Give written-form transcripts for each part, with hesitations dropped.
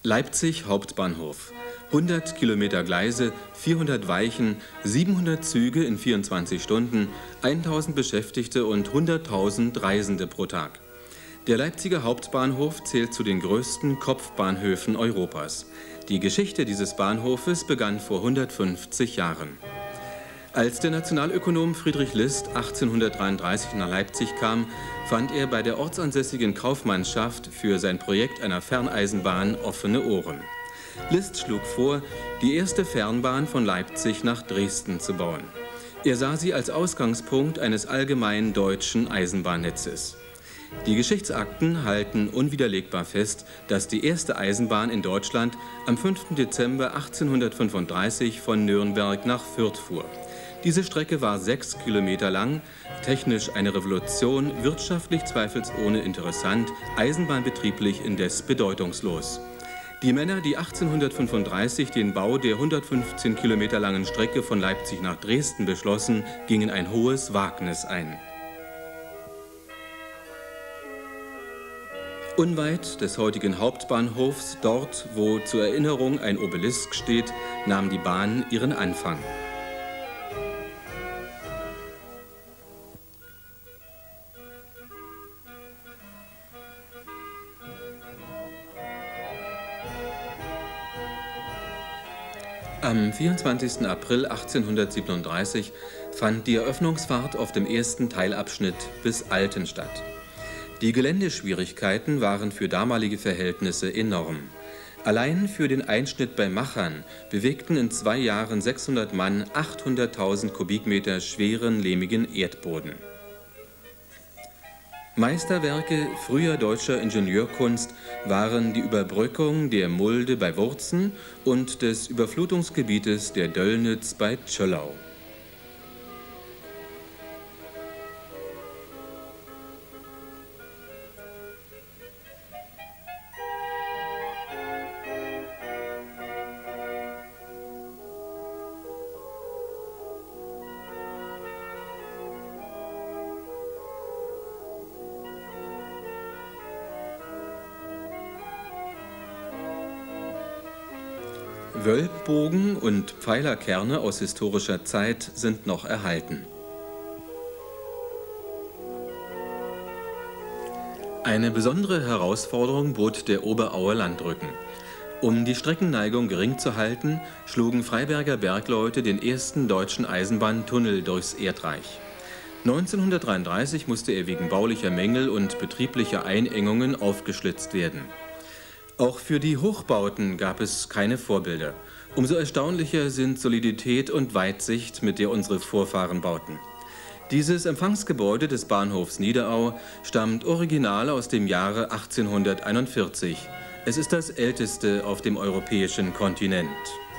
Leipzig Hauptbahnhof. 100 Kilometer Gleise, 400 Weichen, 700 Züge in 24 Stunden, 1000 Beschäftigte und 100.000 Reisende pro Tag. Der Leipziger Hauptbahnhof zählt zu den größten Kopfbahnhöfen Europas. Die Geschichte dieses Bahnhofes begann vor 150 Jahren. Als der Nationalökonom Friedrich List 1833 nach Leipzig kam, fand er bei der ortsansässigen Kaufmannschaft für sein Projekt einer Ferneisenbahn offene Ohren. List schlug vor, die erste Fernbahn von Leipzig nach Dresden zu bauen. Er sah sie als Ausgangspunkt eines allgemeinen deutschen Eisenbahnnetzes. Die Geschichtsakten halten unwiderlegbar fest, dass die erste Eisenbahn in Deutschland am 5. Dezember 1835 von Nürnberg nach Fürth fuhr. Diese Strecke war 6 Kilometer lang, technisch eine Revolution, wirtschaftlich zweifelsohne interessant, eisenbahnbetrieblich indes bedeutungslos. Die Männer, die 1835 den Bau der 115 Kilometer langen Strecke von Leipzig nach Dresden beschlossen, gingen ein hohes Wagnis ein. Unweit des heutigen Hauptbahnhofs, dort, wo zur Erinnerung ein Obelisk steht, nahm die Bahn ihren Anfang. Am 24. April 1837 fand die Eröffnungsfahrt auf dem ersten Teilabschnitt bis Alten statt. Die Geländeschwierigkeiten waren für damalige Verhältnisse enorm. Allein für den Einschnitt bei Machern bewegten in 2 Jahren 600 Mann 800.000 Kubikmeter schweren, lehmigen Erdboden. Meisterwerke früher deutscher Ingenieurkunst waren die Überbrückung der Mulde bei Wurzen und des Überflutungsgebietes der Döllnitz bei Zschöllau. Wölbbogen und Pfeilerkerne aus historischer Zeit sind noch erhalten. Eine besondere Herausforderung bot der Oberauer Landrücken. Um die Streckenneigung gering zu halten, schlugen Freiberger Bergleute den ersten deutschen Eisenbahntunnel durchs Erdreich. 1933 musste er wegen baulicher Mängel und betrieblicher Einengungen aufgeschlitzt werden. Auch für die Hochbauten gab es keine Vorbilder. Umso erstaunlicher sind Solidität und Weitsicht, mit der unsere Vorfahren bauten. Dieses Empfangsgebäude des Bahnhofs Niederau stammt original aus dem Jahre 1841. Es ist das älteste auf dem europäischen Kontinent.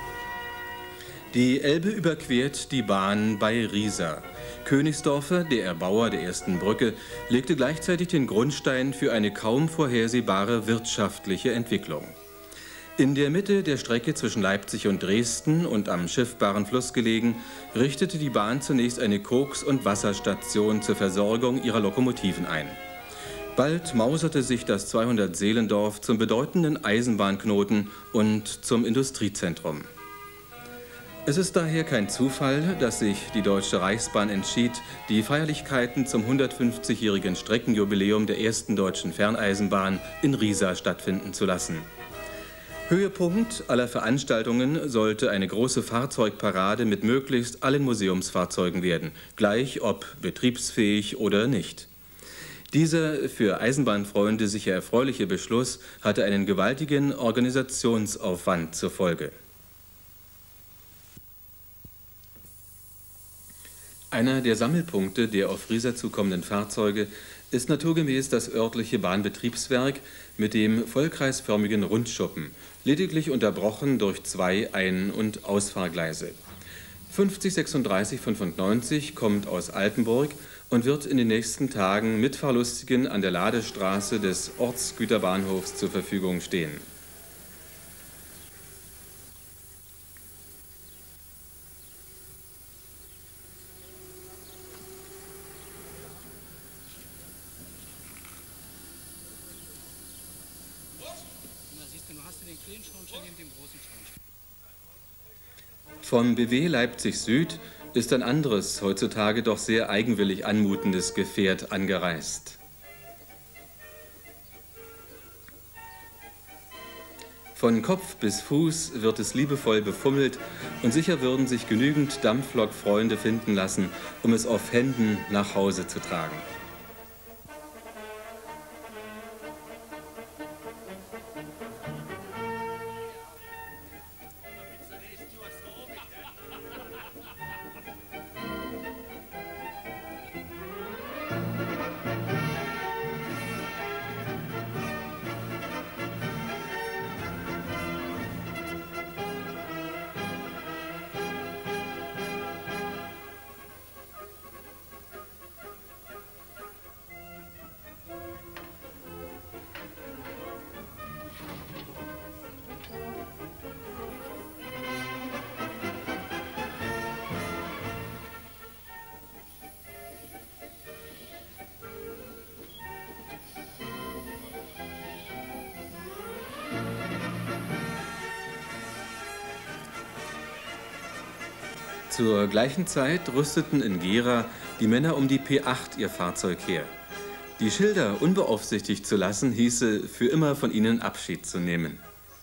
Die Elbe überquert die Bahn bei Riesa. Königsdorfer, der Erbauer der ersten Brücke, legte gleichzeitig den Grundstein für eine kaum vorhersehbare wirtschaftliche Entwicklung. In der Mitte der Strecke zwischen Leipzig und Dresden und am schiffbaren Fluss gelegen, richtete die Bahn zunächst eine Koks- und Wasserstation zur Versorgung ihrer Lokomotiven ein. Bald mauserte sich das 200-Seelendorf zum bedeutenden Eisenbahnknoten und zum Industriezentrum. Es ist daher kein Zufall, dass sich die Deutsche Reichsbahn entschied, die Feierlichkeiten zum 150-jährigen Streckenjubiläum der ersten deutschen Ferneisenbahn in Riesa stattfinden zu lassen. Höhepunkt aller Veranstaltungen sollte eine große Fahrzeugparade mit möglichst allen Museumsfahrzeugen werden, gleich ob betriebsfähig oder nicht. Dieser für Eisenbahnfreunde sicher erfreuliche Beschluss hatte einen gewaltigen Organisationsaufwand zur Folge. Einer der Sammelpunkte der auf Riesa zukommenden Fahrzeuge ist naturgemäß das örtliche Bahnbetriebswerk mit dem vollkreisförmigen Rundschuppen, lediglich unterbrochen durch 2 Ein- und Ausfahrgleise. 503695 kommt aus Altenburg und wird in den nächsten Tagen mit Fahrlustigen an der Ladestraße des Ortsgüterbahnhofs zur Verfügung stehen. Siehst du, hast du den kleinen Schornstein neben dem großen Schornstein. Vom BW Leipzig Süd ist ein anderes, heutzutage doch sehr eigenwillig anmutendes Gefährt angereist. Von Kopf bis Fuß wird es liebevoll befummelt und sicher würden sich genügend Dampflok-Freunde finden lassen, um es auf Händen nach Hause zu tragen. Zur gleichen Zeit rüsteten in Gera die Männer um die P8 ihr Fahrzeug her. Die Schilder unbeaufsichtigt zu lassen, hieße, für immer von ihnen Abschied zu nehmen.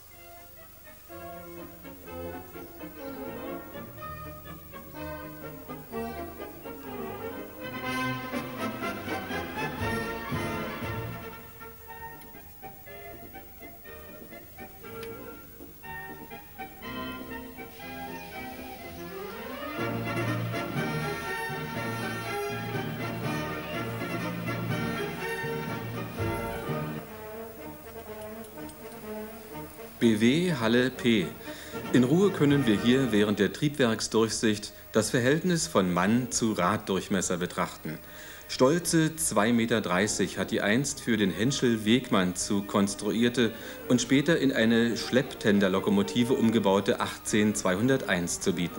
BW Halle P. In Ruhe können wir hier während der Triebwerksdurchsicht das Verhältnis von Mann zu Raddurchmesser betrachten. Stolze 2,30 Meter hat die einst für den Henschel-Wegmann-Zug konstruierte und später in eine Schlepptenderlokomotive umgebaute 18201 zu bieten.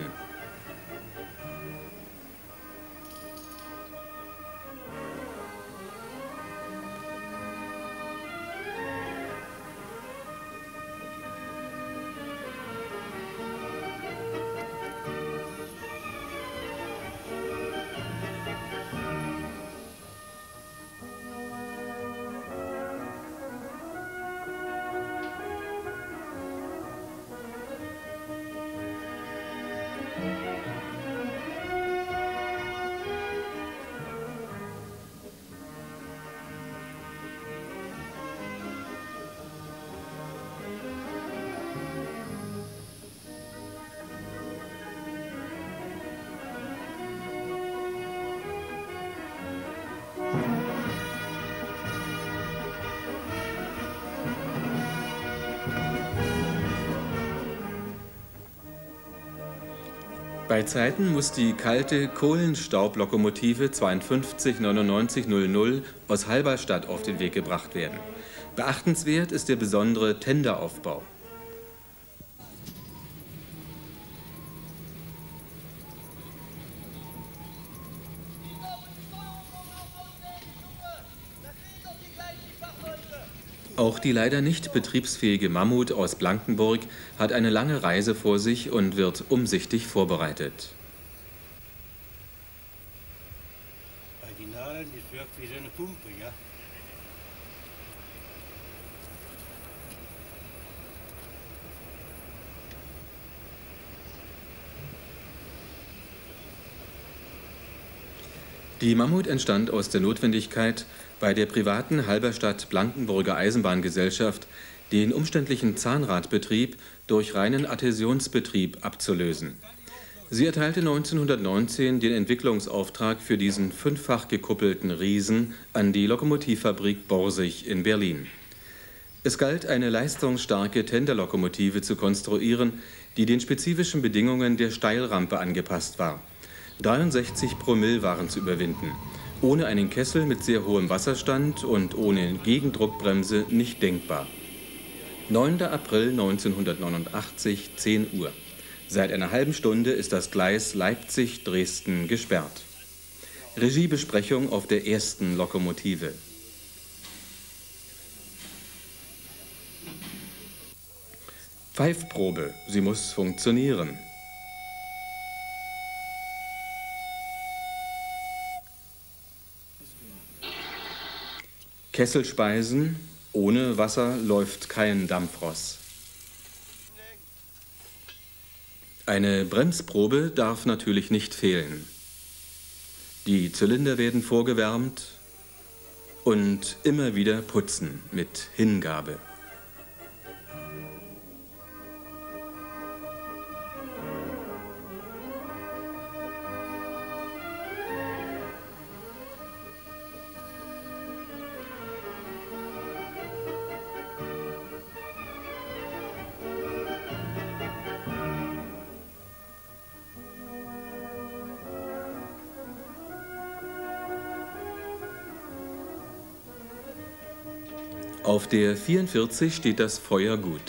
Bei Zeiten muss die kalte Kohlenstaublokomotive 52 99 00 aus Halberstadt auf den Weg gebracht werden. Beachtenswert ist der besondere Tenderaufbau. Auch die leider nicht betriebsfähige Mammut aus Blankenburg hat eine lange Reise vor sich und wird umsichtig vorbereitet. Bei den Nadeln, das wirkt wie so eine Pumpe, ja. Die Mammut entstand aus der Notwendigkeit, bei der privaten Halberstadt-Blankenburger Eisenbahngesellschaft den umständlichen Zahnradbetrieb durch reinen Adhäsionsbetrieb abzulösen. Sie erteilte 1919 den Entwicklungsauftrag für diesen fünffach gekuppelten Riesen an die Lokomotivfabrik Borsig in Berlin. Es galt, eine leistungsstarke Tenderlokomotive zu konstruieren, die den spezifischen Bedingungen der Steilrampe angepasst war. 63 Promille waren zu überwinden. Ohne einen Kessel mit sehr hohem Wasserstand und ohne Gegendruckbremse nicht denkbar. 9. April 1989, 10 Uhr. Seit einer halben Stunde ist das Gleis Leipzig-Dresden gesperrt. Regiebesprechung auf der ersten Lokomotive. Pfeifprobe, sie muss funktionieren. Kesselspeisen, ohne Wasser läuft kein Dampfross. Eine Bremsprobe darf natürlich nicht fehlen. Die Zylinder werden vorgewärmt und immer wieder putzen mit Hingabe. Auf der 44 steht das Feuer gut.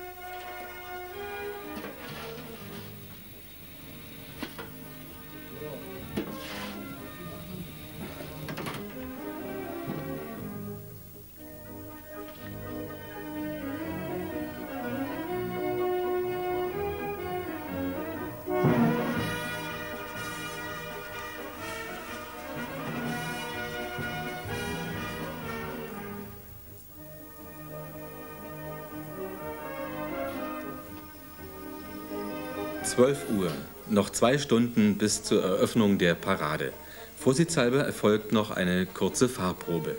Uhr. Noch 2 Stunden bis zur Eröffnung der Parade. Vorsichtshalber erfolgt noch eine kurze Fahrprobe.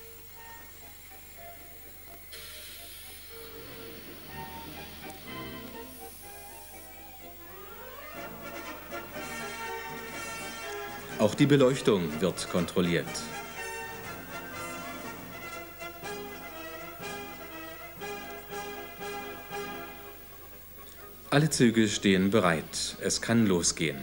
Auch die Beleuchtung wird kontrolliert. Alle Züge stehen bereit. Es kann losgehen.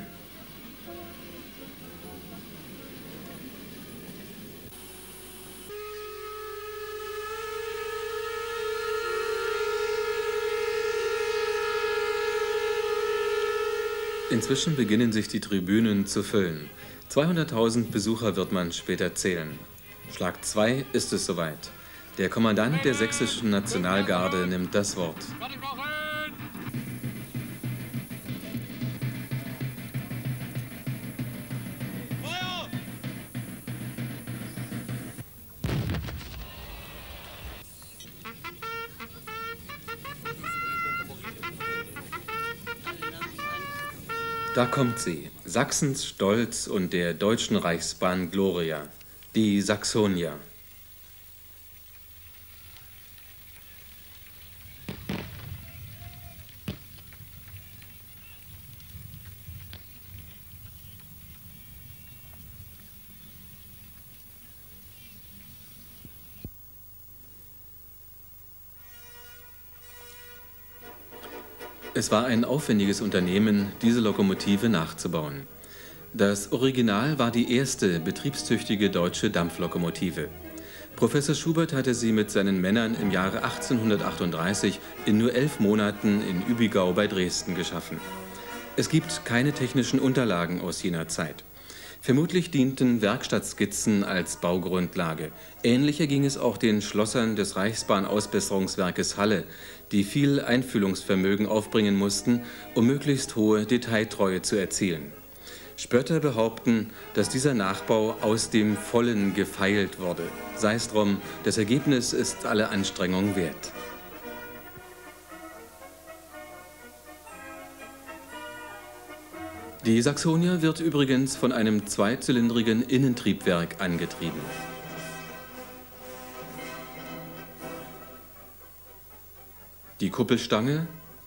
Inzwischen beginnen sich die Tribünen zu füllen. 200.000 Besucher wird man später zählen. Schlag 2 ist es soweit. Der Kommandant der sächsischen Nationalgarde nimmt das Wort. Da kommt sie, Sachsens Stolz und der Deutschen Reichsbahn Gloria, die Saxonia. Es war ein aufwendiges Unternehmen, diese Lokomotive nachzubauen. Das Original war die erste betriebstüchtige deutsche Dampflokomotive. Professor Schubert hatte sie mit seinen Männern im Jahre 1838 in nur 11 Monaten in Übigau bei Dresden geschaffen. Es gibt keine technischen Unterlagen aus jener Zeit. Vermutlich dienten Werkstattskizzen als Baugrundlage. Ähnlich ging es auch den Schlossern des Reichsbahnausbesserungswerkes Halle, die viel Einfühlungsvermögen aufbringen mussten, um möglichst hohe Detailtreue zu erzielen. Spötter behaupten, dass dieser Nachbau aus dem Vollen gefeilt wurde. Sei es drum, das Ergebnis ist alle Anstrengung wert. Die Saxonia wird übrigens von einem zweizylindrigen Innentriebwerk angetrieben. Die Kuppelstange,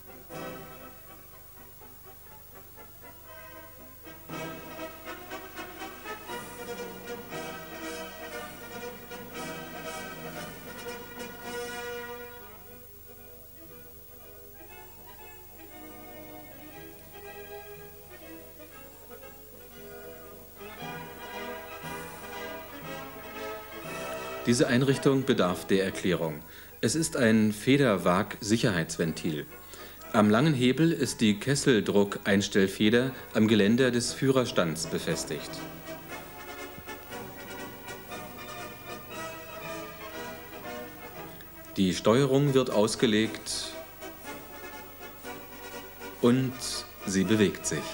diese Einrichtung bedarf der Erklärung. Es ist ein Federwag-Sicherheitsventil. Am langen Hebel ist die Kesseldruck-Einstellfeder am Geländer des Führerstands befestigt. Die Steuerung wird ausgelegt Und sie bewegt sich.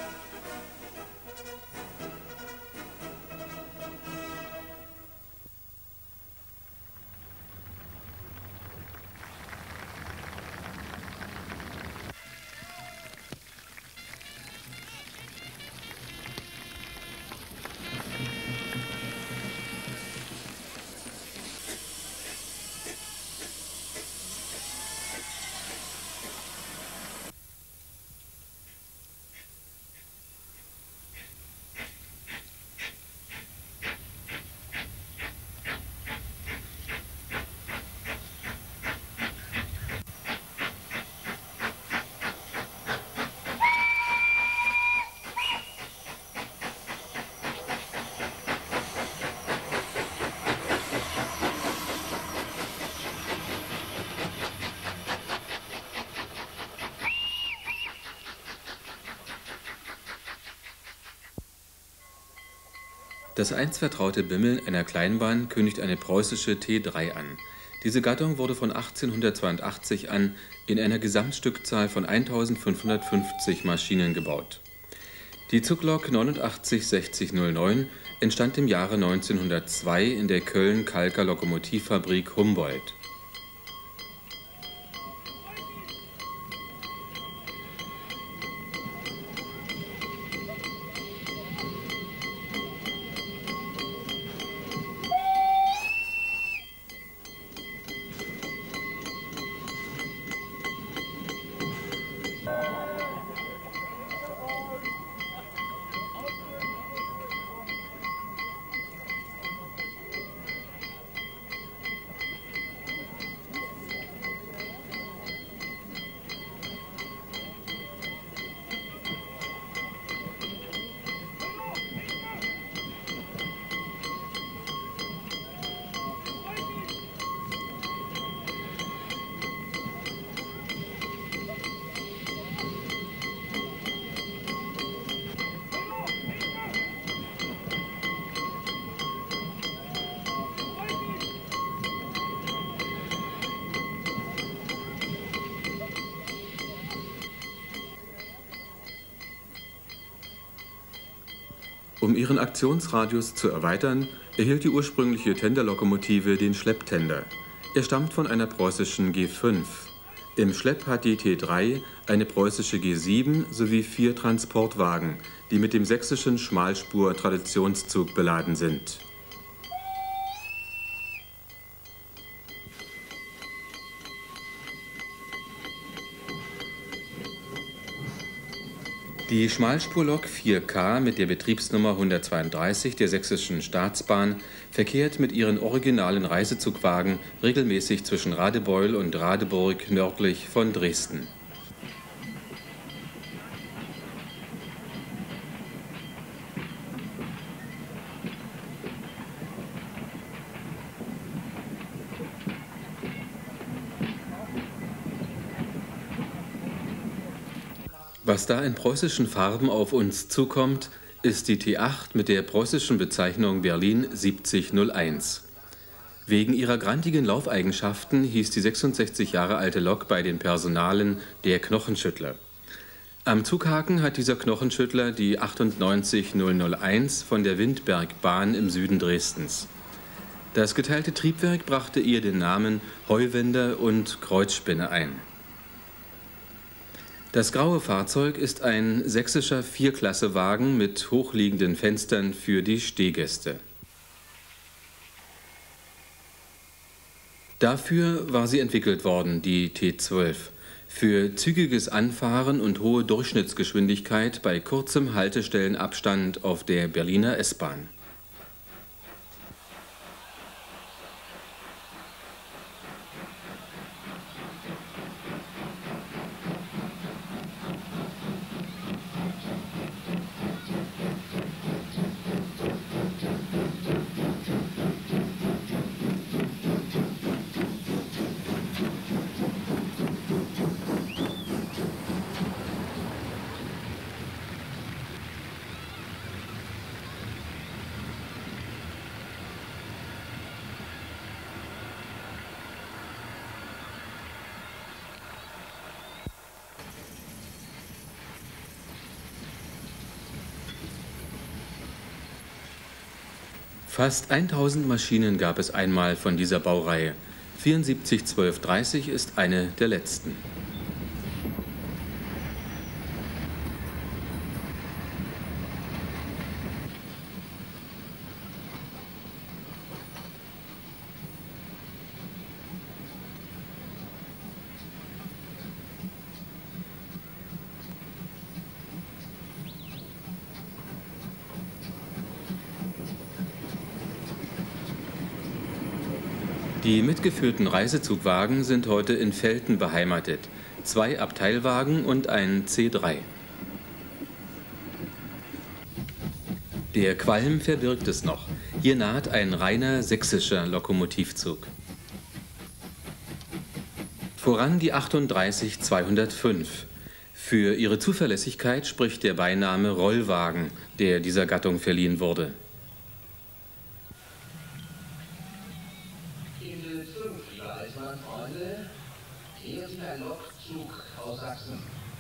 Das einst vertraute Bimmeln einer Kleinbahn kündigt eine preußische T3 an. Diese Gattung wurde von 1882 an in einer Gesamtstückzahl von 1550 Maschinen gebaut. Die Zuglok 896009 entstand im Jahre 1902 in der Köln-Kalker Lokomotivfabrik Humboldt. Um ihren Aktionsradius zu erweitern, erhielt die ursprüngliche Tenderlokomotive den Schlepptender. Er stammt von einer preußischen G5. Im Schlepp hat die T3 eine preußische G7 sowie 4 Transportwagen, die mit dem sächsischen Schmalspur-Traditionszug beladen sind. Die Schmalspurlok 4K mit der Betriebsnummer 132 der Sächsischen Staatsbahn verkehrt mit ihren originalen Reisezugwagen regelmäßig zwischen Radebeul und Radeburg nördlich von Dresden. Was da in preußischen Farben auf uns zukommt, ist die T8 mit der preußischen Bezeichnung Berlin 7001. Wegen ihrer grantigen Laufeigenschaften hieß die 66 Jahre alte Lok bei den Personalen der Knochenschüttler. Am Zughaken hat dieser Knochenschüttler die 98001 von der Windbergbahn im Süden Dresdens. Das geteilte Triebwerk brachte ihr den Namen Heuwender und Kreuzspinne ein. Das graue Fahrzeug ist ein sächsischer Vierklassewagen mit hochliegenden Fenstern für die Stehgäste. Dafür war sie entwickelt worden, die T12, für zügiges Anfahren und hohe Durchschnittsgeschwindigkeit bei kurzem Haltestellenabstand auf der Berliner S-Bahn. Fast 1000 Maschinen gab es einmal von dieser Baureihe. 74 1230 ist eine der letzten. Die mitgeführten Reisezugwagen sind heute in Velten beheimatet. 2 Abteilwagen und ein C3. Der Qualm verbirgt es noch. Hier naht ein reiner sächsischer Lokomotivzug. Voran die 38 205. Für ihre Zuverlässigkeit spricht der Beiname Rollwagen, der dieser Gattung verliehen wurde. Insel 5, liebe Eisenbahnfreunde, hier ist ein Lokzug aus Sachsen.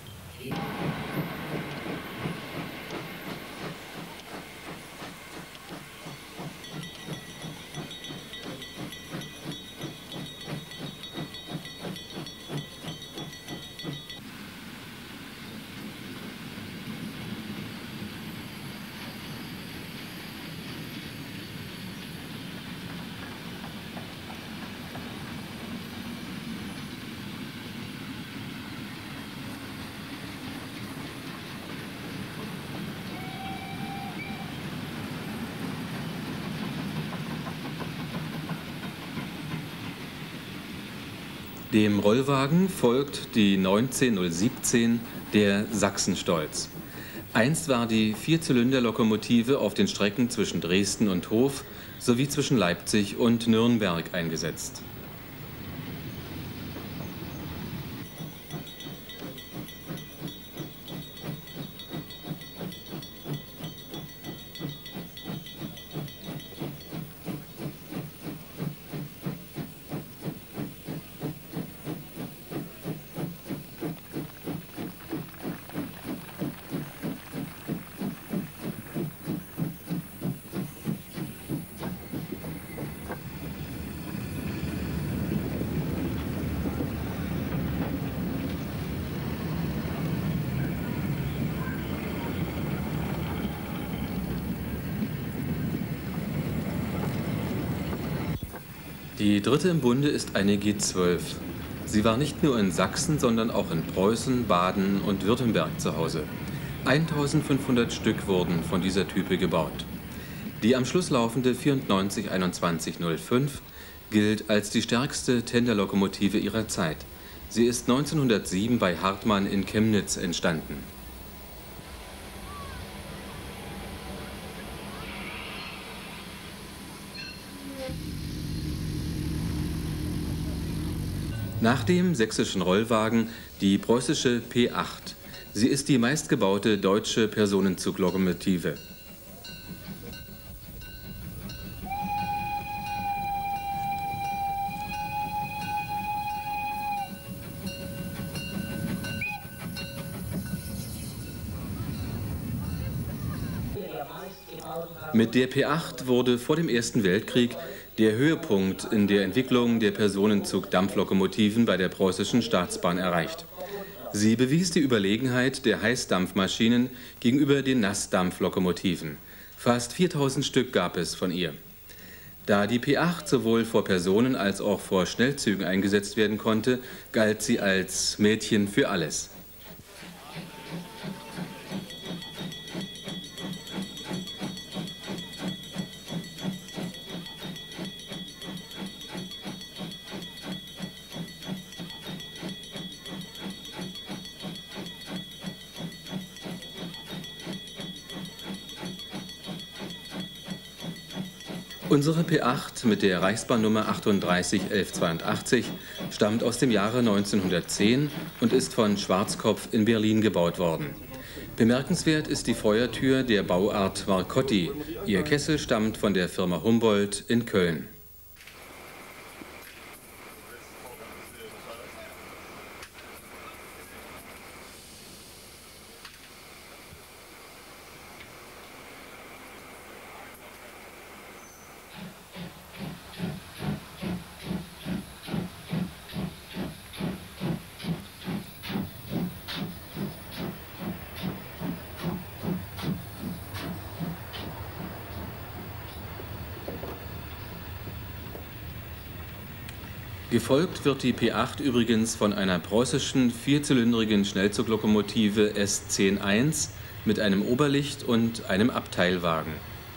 Dem Rollwagen folgt die 19017, der Sachsenstolz. Einst war die Vierzylinderlokomotive auf den Strecken zwischen Dresden und Hof sowie zwischen Leipzig und Nürnberg eingesetzt. Die dritte im Bunde ist eine G12. Sie war nicht nur in Sachsen, sondern auch in Preußen, Baden und Württemberg zu Hause. 1500 Stück wurden von dieser Type gebaut. Die am Schluss laufende 94 2105 gilt als die stärkste Tenderlokomotive ihrer Zeit. Sie ist 1907 bei Hartmann in Chemnitz entstanden. Nach dem sächsischen Rollwagen die preußische P8. Sie ist die meistgebaute deutsche Personenzuglokomotive. Mit der P8 wurde vor dem Ersten Weltkrieg der Höhepunkt in der Entwicklung der Personenzug-Dampflokomotiven bei der Preußischen Staatsbahn erreicht. Sie bewies die Überlegenheit der Heißdampfmaschinen gegenüber den Nassdampflokomotiven. Fast 4000 Stück gab es von ihr. Da die P8 sowohl vor Personen als auch vor Schnellzügen eingesetzt werden konnte, galt sie als Mädchen für alles. Unsere P8 mit der Reichsbahnnummer 38 1182 stammt aus dem Jahre 1910 und ist von Schwarzkopf in Berlin gebaut worden. Bemerkenswert ist die Feuertür der Bauart Marcotti. Ihr Kessel stammt von der Firma Humboldt in Köln. Gefolgt wird die P8 übrigens von einer preußischen vierzylindrigen Schnellzuglokomotive S10-1 mit einem Oberlicht und einem Abteilwagen.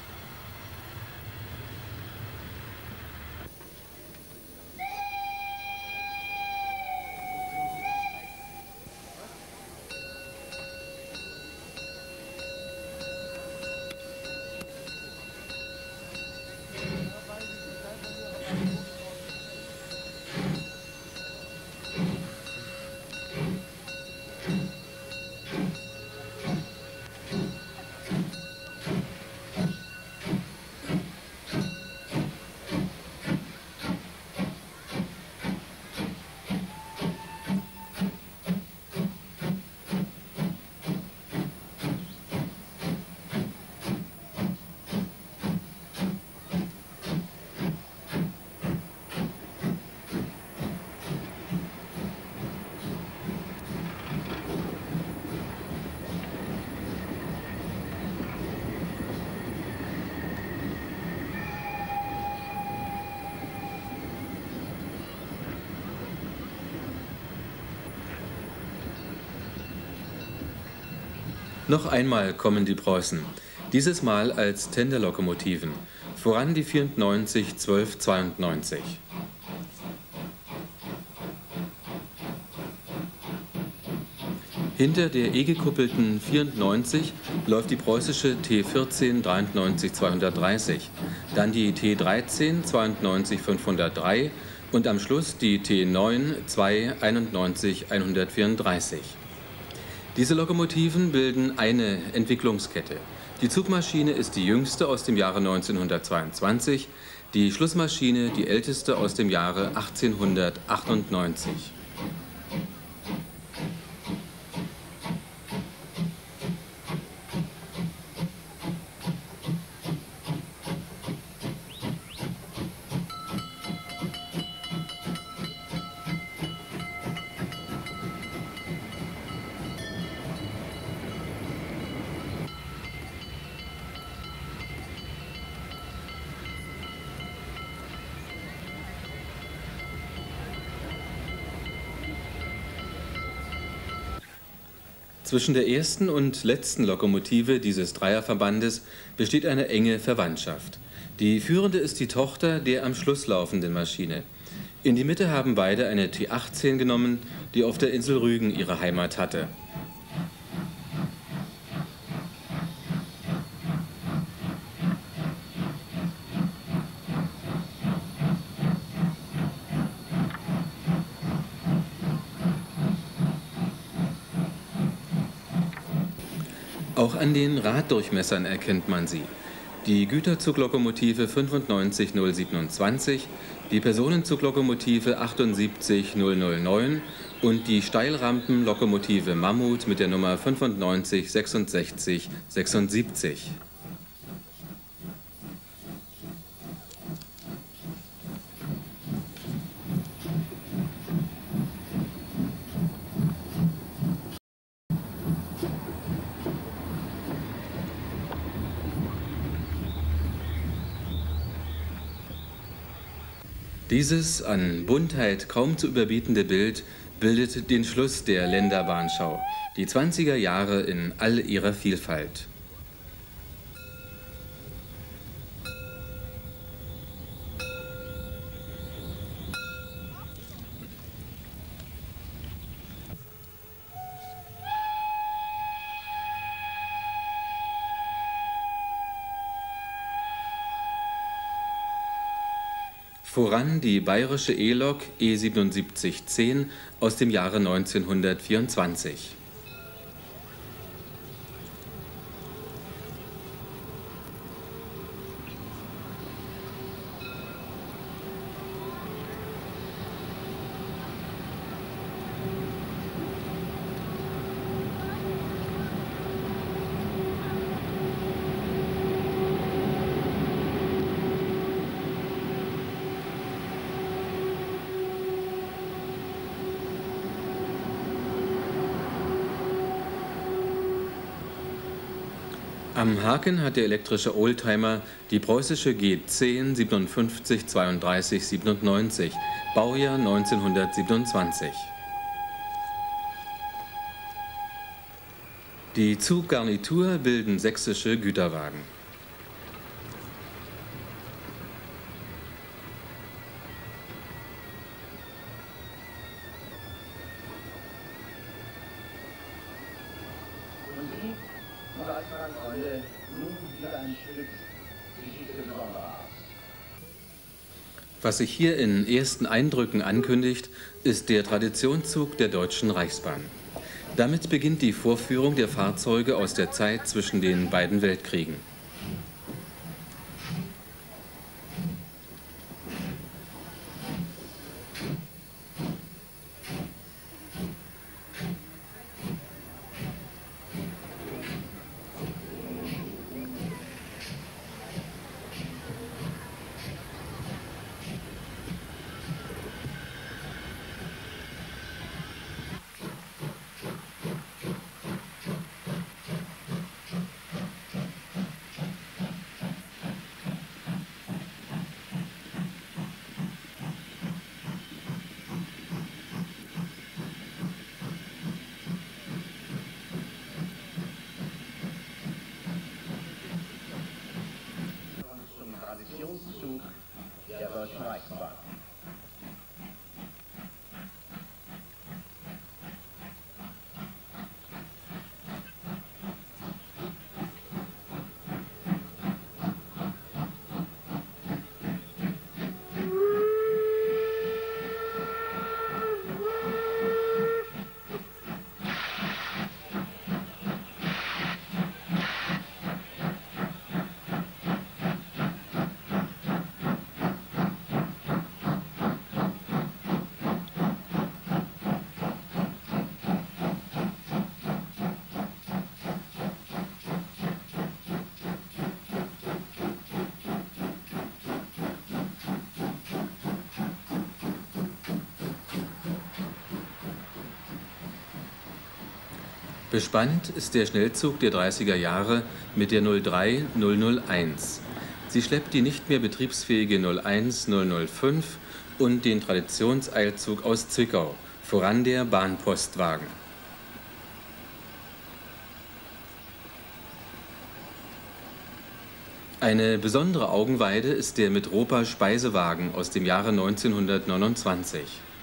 Noch einmal kommen die Preußen, dieses Mal als Tenderlokomotiven, voran die 94 1292. Hinter der E-gekuppelten 94 läuft die preußische T14 93 230, dann die T13 92 503 und am Schluss die T9 2 91 134. Diese Lokomotiven bilden eine Entwicklungskette. Die Zugmaschine ist die jüngste aus dem Jahre 1922, die Schlussmaschine die älteste aus dem Jahre 1898. Zwischen der ersten und letzten Lokomotive dieses Dreierverbandes besteht eine enge Verwandtschaft. Die führende ist die Tochter der am Schluss laufenden Maschine. In die Mitte haben beide eine T18 genommen, die auf der Insel Rügen ihre Heimat hatte. Auch an den Raddurchmessern erkennt man sie. Die Güterzuglokomotive 95027, die Personenzuglokomotive 78009 und die Steilrampenlokomotive Mammut mit der Nummer 956676. Dieses an Buntheit kaum zu überbietende Bild bildet den Schluss der Länderbahnschau, die 20er Jahre in all ihrer Vielfalt. Voran die bayerische E-Lok E7710 aus dem Jahre 1924. Am Haken hat der elektrische Oldtimer die preußische G10 57 32 97, Baujahr 1927. Die Zuggarnitur bilden sächsische Güterwagen. Und Sie, liebe Eisenbahnfreunde, nun wieder ein Stück Geschichte Besonderes. Was sich hier in ersten Eindrücken ankündigt, ist der Traditionszug der Deutschen Reichsbahn. Damit beginnt die Vorführung der Fahrzeuge aus der Zeit zwischen den beiden Weltkriegen. Zum Traditionszug der Deutschen Reichsbahn. Bespannt ist der Schnellzug der 30er Jahre mit der 03001. Sie schleppt die nicht mehr betriebsfähige 01005 und den Traditionseilzug aus Zwickau, voran der Bahnpostwagen. Eine besondere Augenweide ist der Metropa Speisewagen aus dem Jahre 1929.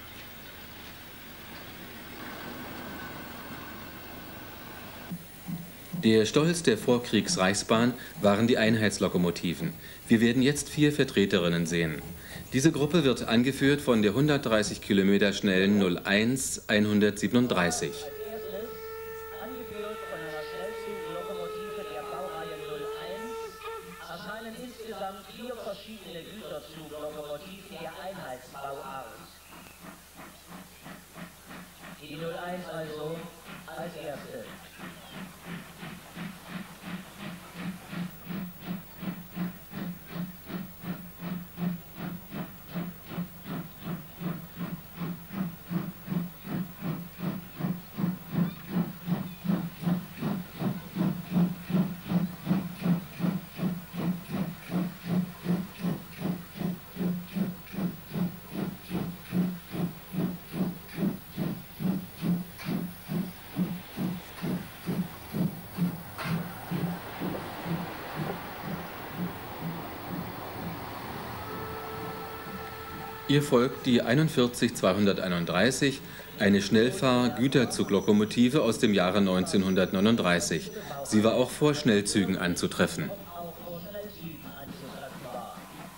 Der Stolz der Vorkriegs-Reichsbahn waren die Einheitslokomotiven. Wir werden jetzt 4 Vertreterinnen sehen. Diese Gruppe wird angeführt von der 130 Kilometer schnellen 01 137. Angeführt von einer Schnellzuglokomotive der Baureihe 01, erscheinen insgesamt 4 verschiedene Güterzuglokomotiven der Einheitsbauart. Die 01 also als erste. Ihr folgt die 41 231, eine Schnellfahr-Güterzuglokomotive aus dem Jahre 1939. Sie war auch vor Schnellzügen anzutreffen. Auch vor Schnellzügen anzutreffen war.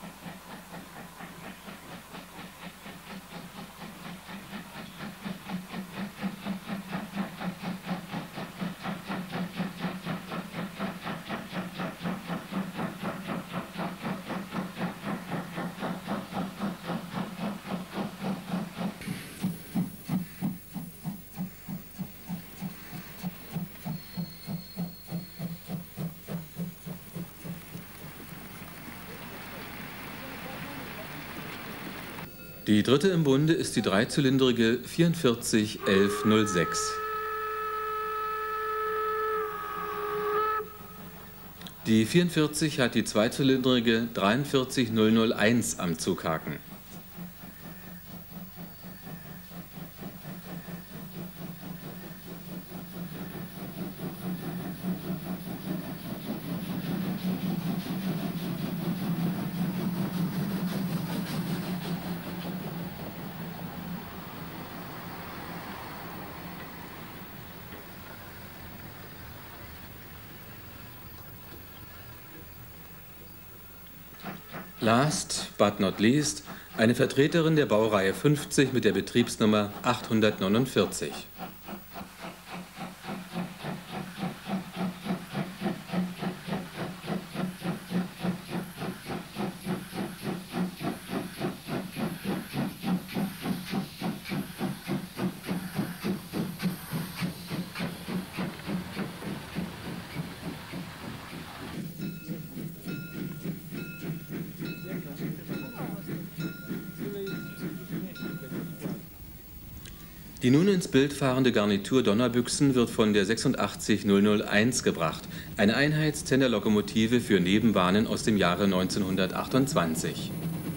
Die dritte im Bunde ist die dreizylindrige 44 1106. Die 44 hat die zweizylindrige 43001 am Zughaken. Last but not least, eine Vertreterin der Baureihe 50 mit der Betriebsnummer 849. Die nun ins Bild fahrende Garnitur Donnerbüchsen wird von der 86001 gebracht, eine Einheitstenderlokomotive für Nebenbahnen aus dem Jahre 1928.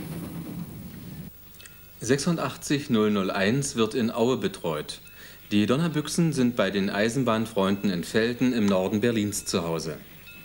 86001 wird in Aue betreut. Die Donnerbüchsen sind bei den Eisenbahnfreunden in Velten im Norden Berlins zu Hause.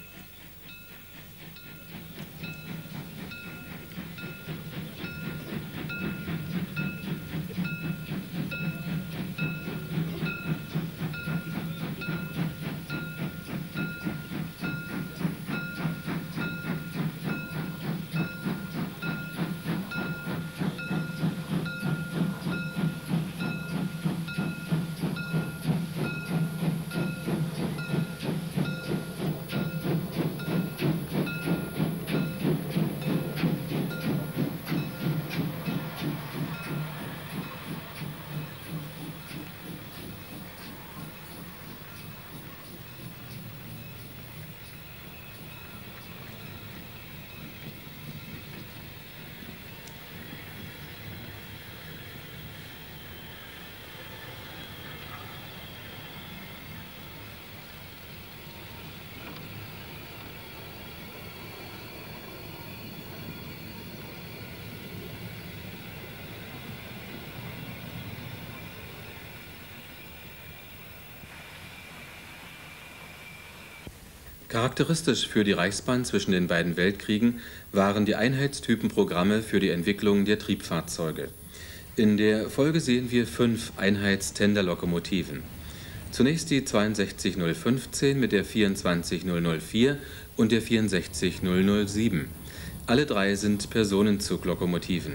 Charakteristisch für die Reichsbahn zwischen den beiden Weltkriegen waren die Einheitstypenprogramme für die Entwicklung der Triebfahrzeuge. In der Folge sehen wir 5 Einheitstenderlokomotiven. Zunächst die 62015 mit der 24004 und der 64007. Alle 3 sind Personenzuglokomotiven.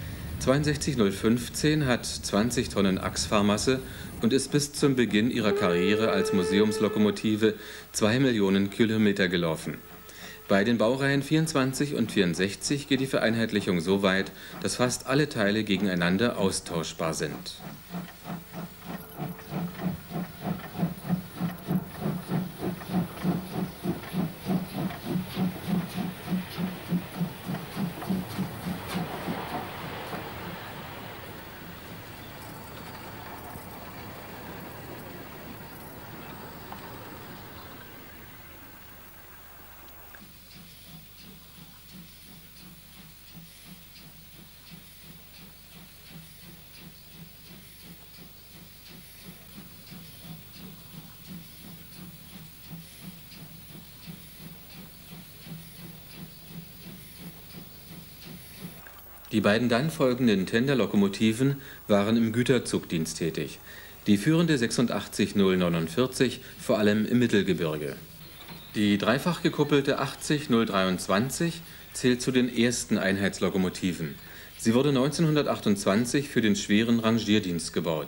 62015 hat 20 Tonnen Achsfahrmasse und ist bis zum Beginn ihrer Karriere als Museumslokomotive 2 Millionen Kilometer gelaufen. Bei den Baureihen 24 und 64 geht die Vereinheitlichung so weit, dass fast alle Teile gegeneinander austauschbar sind. Die beiden dann folgenden Tenderlokomotiven waren im Güterzugdienst tätig. Die führende 86049 vor allem im Mittelgebirge. Die dreifach gekuppelte 80023 zählt zu den ersten Einheitslokomotiven. Sie wurde 1928 für den schweren Rangierdienst gebaut.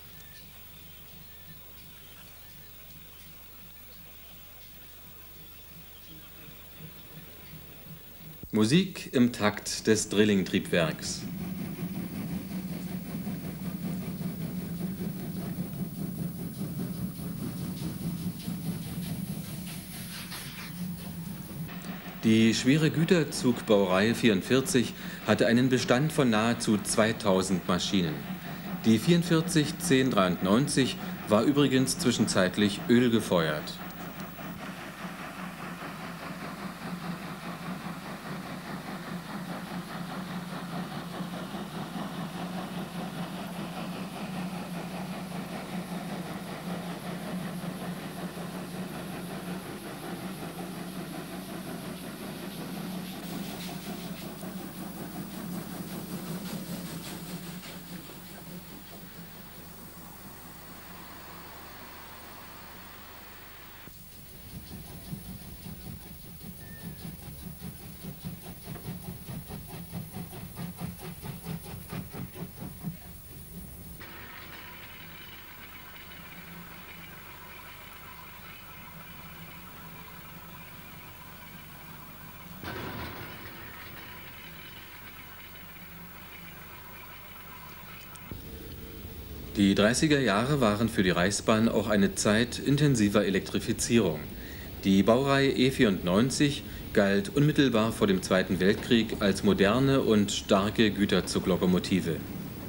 Musik im Takt des Drilling-Triebwerks. Die schwere Güterzugbaureihe 44 hatte einen Bestand von nahezu 2000 Maschinen. Die 441093 war übrigens zwischenzeitlich ölgefeuert. Die 30er Jahre waren für die Reichsbahn auch eine Zeit intensiver Elektrifizierung. Die Baureihe E94 galt unmittelbar vor dem Zweiten Weltkrieg als moderne und starke Güterzuglokomotive.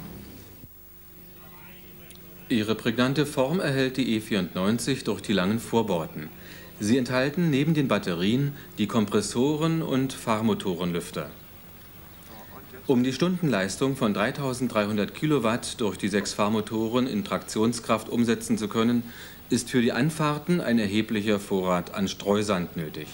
Ihre prägnante Form erhält die E94 durch die langen Vorbauten. Sie enthalten neben den Batterien die Kompressoren und Fahrmotorenlüfter. Um die Stundenleistung von 3300 Kilowatt durch die 6 Fahrmotoren in Traktionskraft umsetzen zu können, ist für die Anfahrten ein erheblicher Vorrat an Streusand nötig.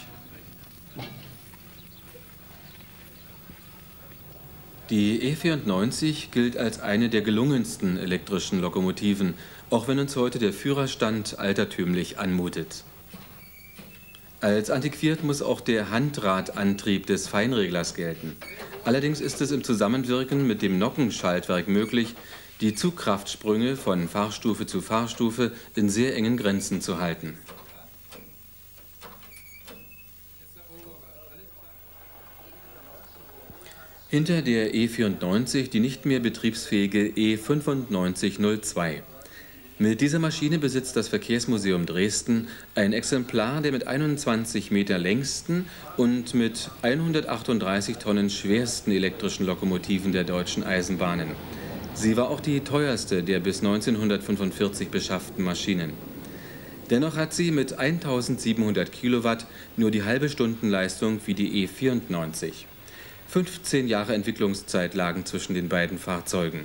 Die E94 gilt als eine der gelungensten elektrischen Lokomotiven, auch wenn uns heute der Führerstand altertümlich anmutet. Als antiquiert muss auch der Handradantrieb des Feinreglers gelten. Allerdings ist es im Zusammenwirken mit dem Nockenschaltwerk möglich, die Zugkraftsprünge von Fahrstufe zu Fahrstufe in sehr engen Grenzen zu halten. Hinter der E94 die nicht mehr betriebsfähige E9502. Mit dieser Maschine besitzt das Verkehrsmuseum Dresden ein Exemplar der mit 21 Meter längsten und mit 138 Tonnen schwersten elektrischen Lokomotiven der deutschen Eisenbahnen. Sie war auch die teuerste der bis 1945 beschafften Maschinen. Dennoch hat sie mit 1700 Kilowatt nur die halbe Stundenleistung wie die E94. 15 Jahre Entwicklungszeit lagen zwischen den beiden Fahrzeugen.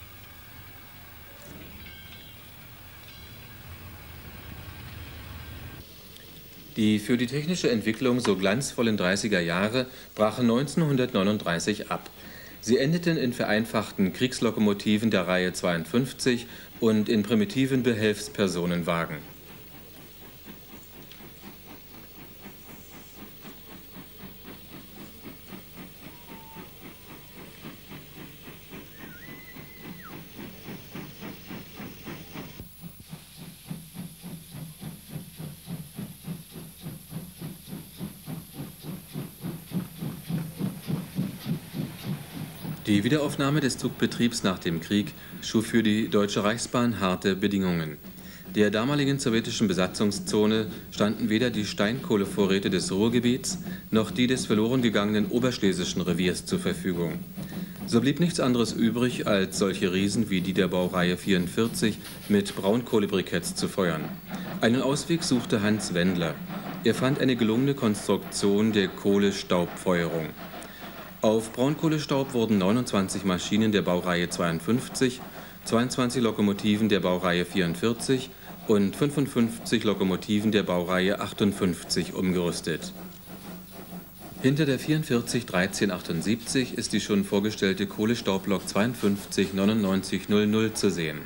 Die für die technische Entwicklung so glanzvollen 30er Jahre brachen 1939 ab. Sie endeten in vereinfachten Kriegslokomotiven der Reihe 52 und in primitiven Behelfspersonenwagen. Die Wiederaufnahme des Zugbetriebs nach dem Krieg schuf für die Deutsche Reichsbahn harte Bedingungen. Der damaligen sowjetischen Besatzungszone standen weder die Steinkohlevorräte des Ruhrgebiets noch die des verloren gegangenen Oberschlesischen Reviers zur Verfügung. So blieb nichts anderes übrig, als solche Riesen wie die der Baureihe 44 mit Braunkohlebriketts zu feuern. Einen Ausweg suchte Hans Wendler. Er fand eine gelungene Konstruktion der Kohlestaubfeuerung. Auf Braunkohlestaub wurden 29 Maschinen der Baureihe 52, 22 Lokomotiven der Baureihe 44 und 55 Lokomotiven der Baureihe 58 umgerüstet. Hinter der 44 1378 ist die schon vorgestellte Kohlestaublok 52 9900 zu sehen.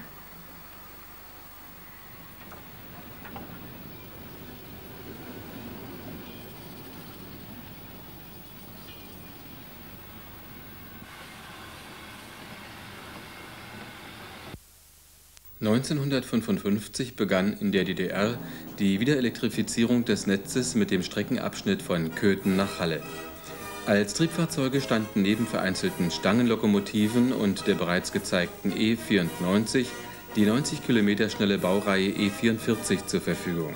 (1955) begann in der DDR die Wiederelektrifizierung des Netzes mit dem Streckenabschnitt von Köthen nach Halle. Als Triebfahrzeuge standen neben vereinzelten Stangenlokomotiven und der bereits gezeigten E94 die 90 Kilometer schnelle Baureihe E44 zur Verfügung.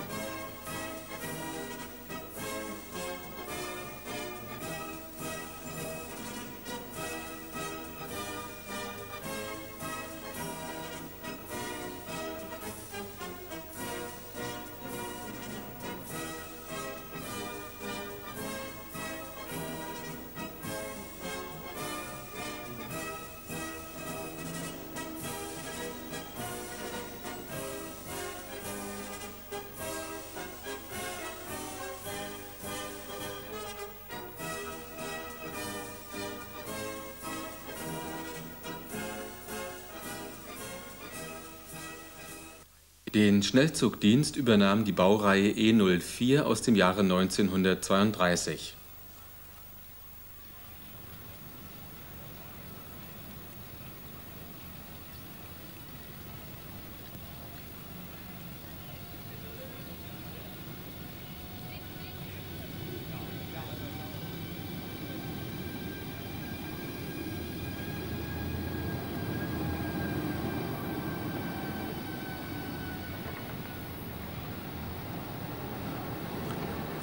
Den Schnellzugdienst übernahm die Baureihe E04 aus dem Jahre 1932.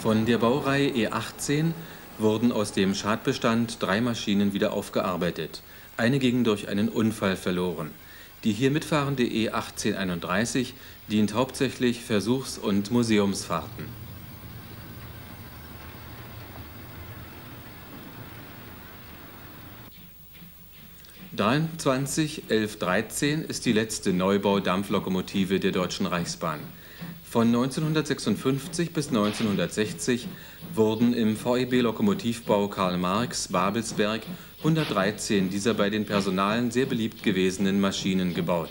Von der Baureihe E18 wurden aus dem Schadbestand 3 Maschinen wieder aufgearbeitet. Eine ging durch einen Unfall verloren. Die hier mitfahrende E1831 dient hauptsächlich Versuchs- und Museumsfahrten. 23 1113 ist die letzte Neubau-Dampflokomotive der Deutschen Reichsbahn. Von 1956 bis 1960 wurden im VEB-Lokomotivbau Karl Marx Babelsberg 113 dieser bei den Personalen sehr beliebt gewesenen Maschinen gebaut.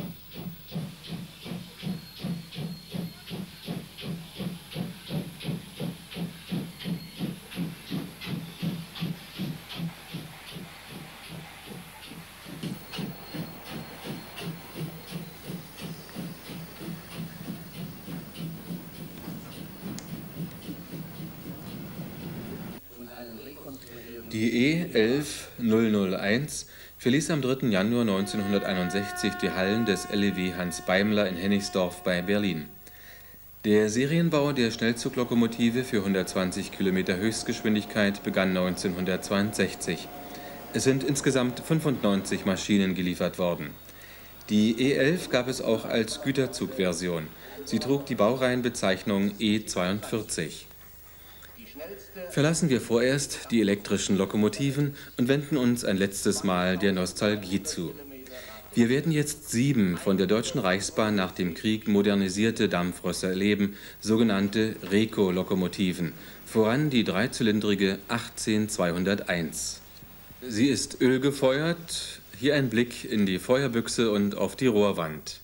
Die E11001 verließ am 3. Januar 1961 die Hallen des LEW Hans Beimler in Hennigsdorf bei Berlin. Der Serienbau der Schnellzuglokomotive für 120 km Höchstgeschwindigkeit begann 1962. Es sind insgesamt 95 Maschinen geliefert worden. Die E11 gab es auch als Güterzugversion. Sie trug die Baureihenbezeichnung E42. Verlassen wir vorerst die elektrischen Lokomotiven und wenden uns ein letztes Mal der Nostalgie zu. Wir werden jetzt 7 von der Deutschen Reichsbahn nach dem Krieg modernisierte Dampfrösser erleben, sogenannte Reco-Lokomotiven, voran die dreizylindrige 18201. Sie ist ölgefeuert, hier ein Blick in die Feuerbüchse und auf die Rohrwand.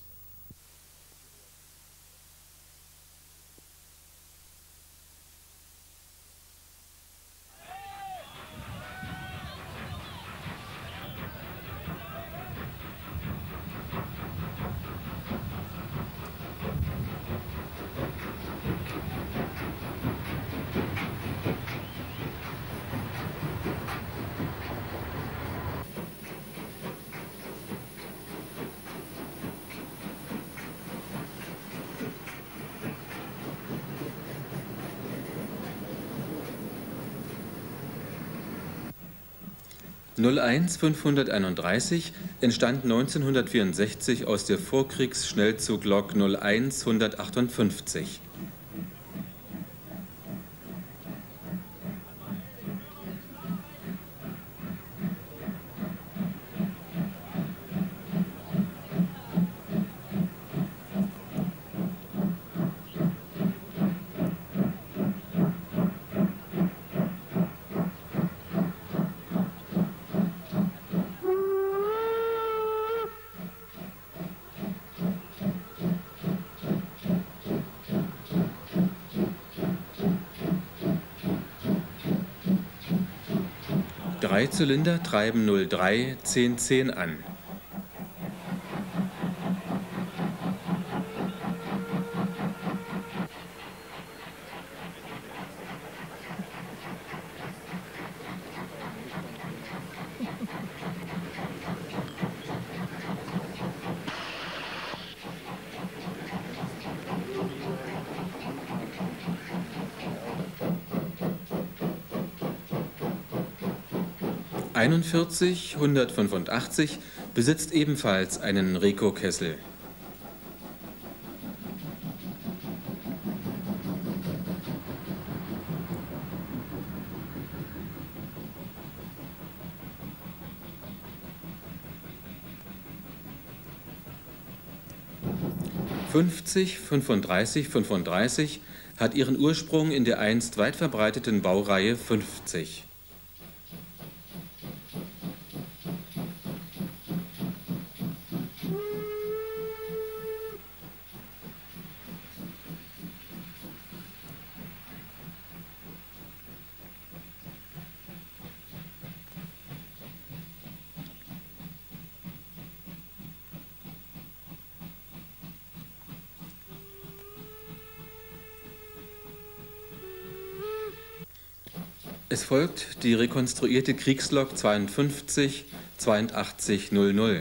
(01 531) entstand 1964 aus der Vorkriegs-Schnellzuglok 01 158. Drei Zylinder treiben 03 1010 an. (41 185) besitzt ebenfalls einen Reco-Kessel. (50 35 35) hat ihren Ursprung in der einst weit verbreiteten Baureihe 50. Es folgt die rekonstruierte Kriegslok 52 8200.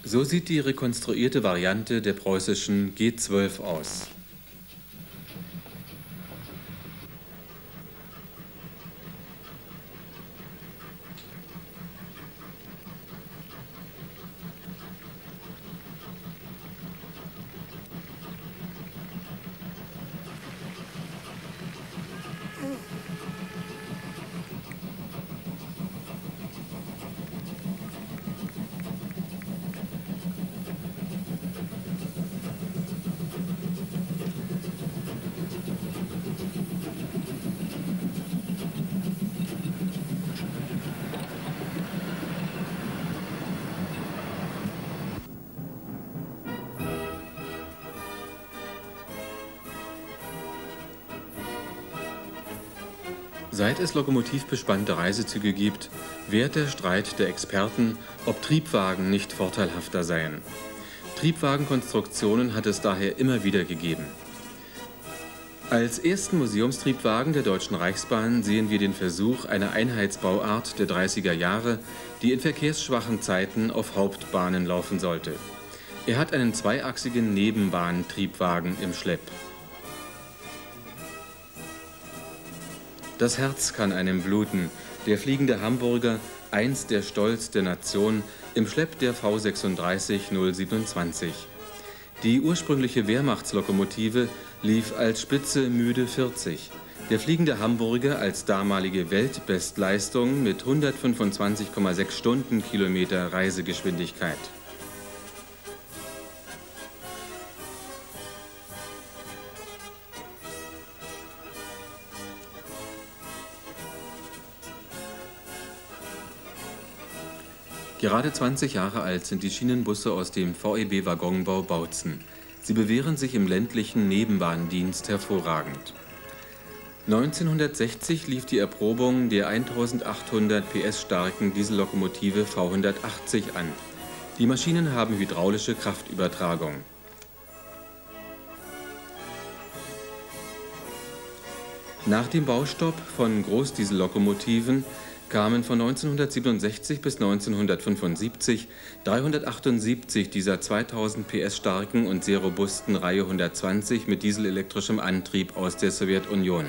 So sieht die rekonstruierte Variante der preußischen G12 aus. Seit es lokomotivbespannte Reisezüge gibt, währt der Streit der Experten, ob Triebwagen nicht vorteilhafter seien. Triebwagenkonstruktionen hat es daher immer wieder gegeben. Als ersten Museumstriebwagen der Deutschen Reichsbahn sehen wir den Versuch einer Einheitsbauart der 30er Jahre, die in verkehrsschwachen Zeiten auf Hauptbahnen laufen sollte. Er hat einen zweiachsigen Nebenbahntriebwagen im Schlepp. Das Herz kann einem bluten. Der fliegende Hamburger, einst der Stolz der Nation, im Schlepp der V36 027. Die ursprüngliche Wehrmachtslokomotive lief als Spitze müde 40. Der fliegende Hamburger als damalige Weltbestleistung mit 125,6 Stundenkilometer Reisegeschwindigkeit. Gerade 20 Jahre alt sind die Schienenbusse aus dem VEB-Waggonbau Bautzen. Sie bewähren sich im ländlichen Nebenbahndienst hervorragend. 1960 lief die Erprobung der 1800 PS starken Diesellokomotive V180 an. Die Maschinen haben hydraulische Kraftübertragung. Nach dem Baustopp von Großdiesellokomotiven kamen von 1967 bis 1975 378 dieser 2000 PS starken und sehr robusten Reihe 120 mit dieselelektrischem Antrieb aus der Sowjetunion.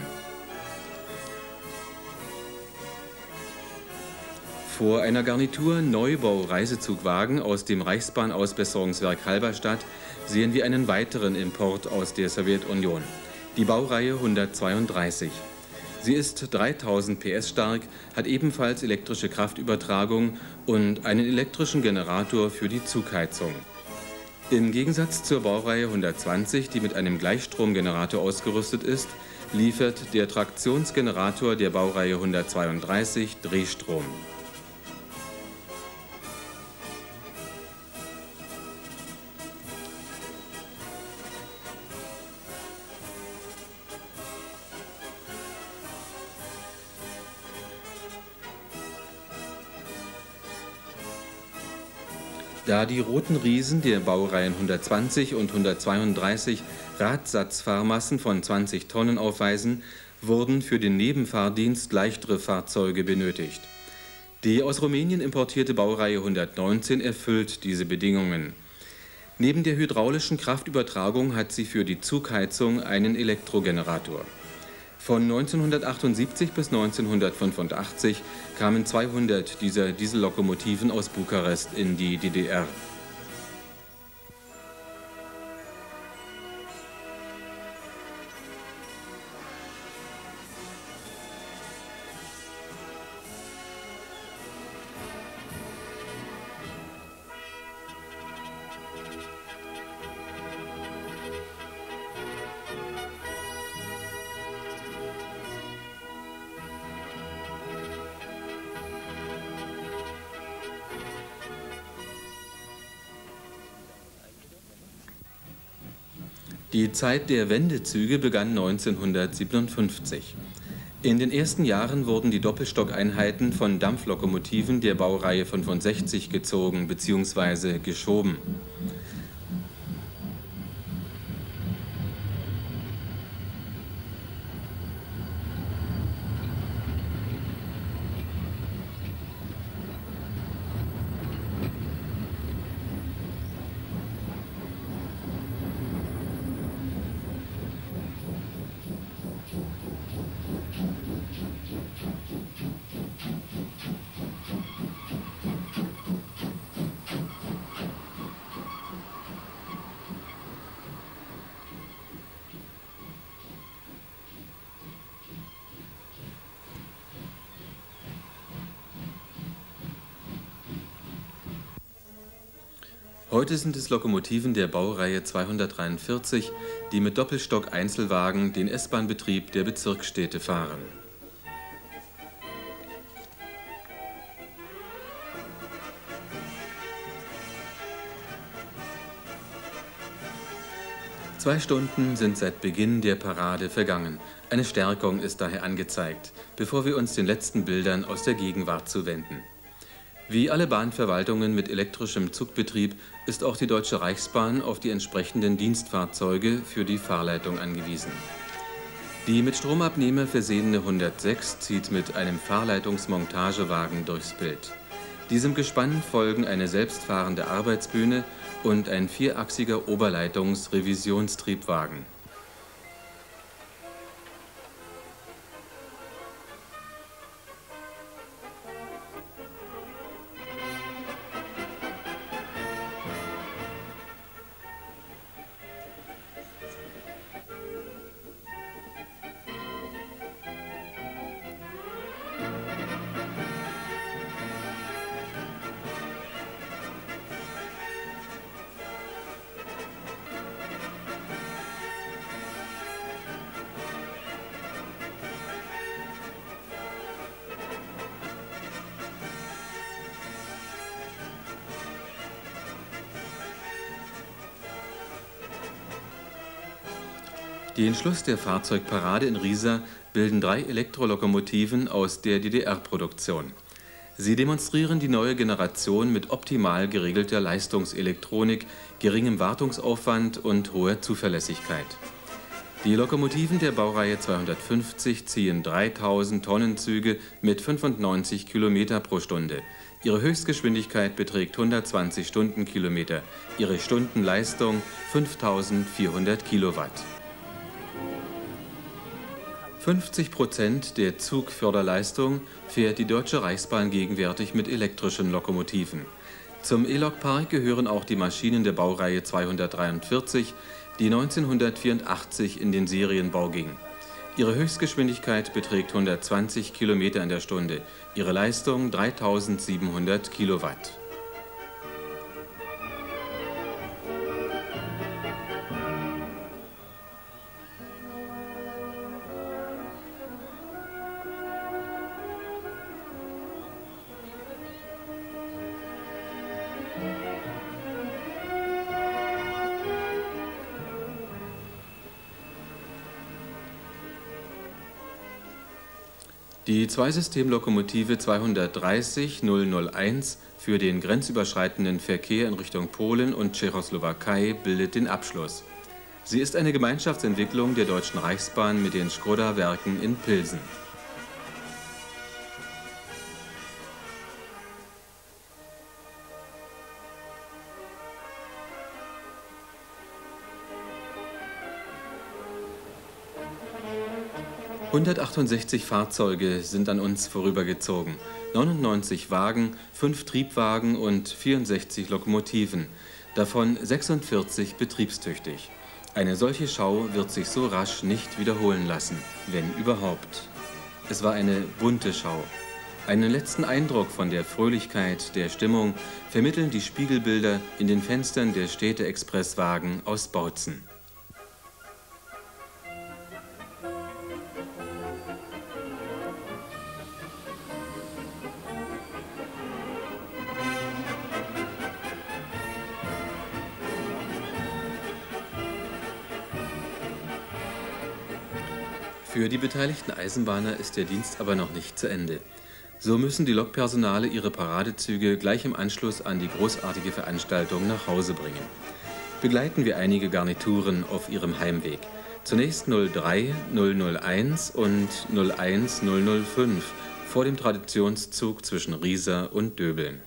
Vor einer Garnitur Neubau-Reisezugwagen aus dem Reichsbahnausbesserungswerk Halberstadt sehen wir einen weiteren Import aus der Sowjetunion, die Baureihe 132. Sie ist 3000 PS stark, hat ebenfalls elektrische Kraftübertragung und einen elektrischen Generator für die Zugheizung. Im Gegensatz zur Baureihe 120, die mit einem Gleichstromgenerator ausgerüstet ist, liefert der Traktionsgenerator der Baureihe 132 Drehstrom. Da die roten Riesen der Baureihen 120 und 132 Radsatzfahrmassen von 20 Tonnen aufweisen, wurden für den Nebenfahrdienst leichtere Fahrzeuge benötigt. Die aus Rumänien importierte Baureihe 119 erfüllt diese Bedingungen. Neben der hydraulischen Kraftübertragung hat sie für die Zugheizung einen Elektrogenerator. Von 1978 bis 1985 kamen 200 dieser Diesellokomotiven aus Bukarest in die DDR. Die Zeit der Wendezüge begann 1957. In den ersten Jahren wurden die Doppelstockeinheiten von Dampflokomotiven der Baureihe 65 gezogen bzw. geschoben. Heute sind es Lokomotiven der Baureihe 243, die mit Doppelstock-Einzelwagen den S-Bahn-Betrieb der Bezirksstädte fahren. Zwei Stunden sind seit Beginn der Parade vergangen. Eine Stärkung ist daher angezeigt, bevor wir uns den letzten Bildern aus der Gegenwart zuwenden. Wie alle Bahnverwaltungen mit elektrischem Zugbetrieb ist auch die Deutsche Reichsbahn auf die entsprechenden Dienstfahrzeuge für die Fahrleitung angewiesen. Die mit Stromabnehmer versehene 106 zieht mit einem Fahrleitungsmontagewagen durchs Bild. Diesem Gespann folgen eine selbstfahrende Arbeitsbühne und ein vierachsiger Oberleitungs-Revisionstriebwagen. Den Schluss der Fahrzeugparade in Riesa bilden 3 Elektrolokomotiven aus der DDR-Produktion. Sie demonstrieren die neue Generation mit optimal geregelter Leistungselektronik, geringem Wartungsaufwand und hoher Zuverlässigkeit. Die Lokomotiven der Baureihe 250 ziehen 3000 Tonnenzüge mit 95 km pro Stunde. Ihre Höchstgeschwindigkeit beträgt 120 Stundenkilometer, ihre Stundenleistung 5400 Kilowatt. 50% der Zugförderleistung fährt die Deutsche Reichsbahn gegenwärtig mit elektrischen Lokomotiven. Zum E-Lok-Park gehören auch die Maschinen der Baureihe 243, die 1984 in den Serienbau ging. Ihre Höchstgeschwindigkeit beträgt 120 km in der Stunde, ihre Leistung 3700 Kilowatt. Die Zweisystemlokomotive 230 001 für den grenzüberschreitenden Verkehr in Richtung Polen und Tschechoslowakei bildet den Abschluss. Sie ist eine Gemeinschaftsentwicklung der Deutschen Reichsbahn mit den Škoda-Werken in Pilsen. ...168 Fahrzeuge sind an uns vorübergezogen, 99 Wagen, 5 Triebwagen und 64 Lokomotiven, davon 46 betriebstüchtig. Eine solche Schau wird sich so rasch nicht wiederholen lassen, wenn überhaupt. Es war eine bunte Schau. Einen letzten Eindruck von der Fröhlichkeit, der Stimmung vermitteln die Spiegelbilder in den Fenstern der Städte-Expresswagen aus Bautzen. Für die beteiligten Eisenbahner ist der Dienst aber noch nicht zu Ende. So müssen die Lokpersonale ihre Paradezüge gleich im Anschluss an die großartige Veranstaltung nach Hause bringen. Begleiten wir einige Garnituren auf ihrem Heimweg. Zunächst 03, 001 und 01 005 vor dem Traditionszug zwischen Riesa und Döbeln.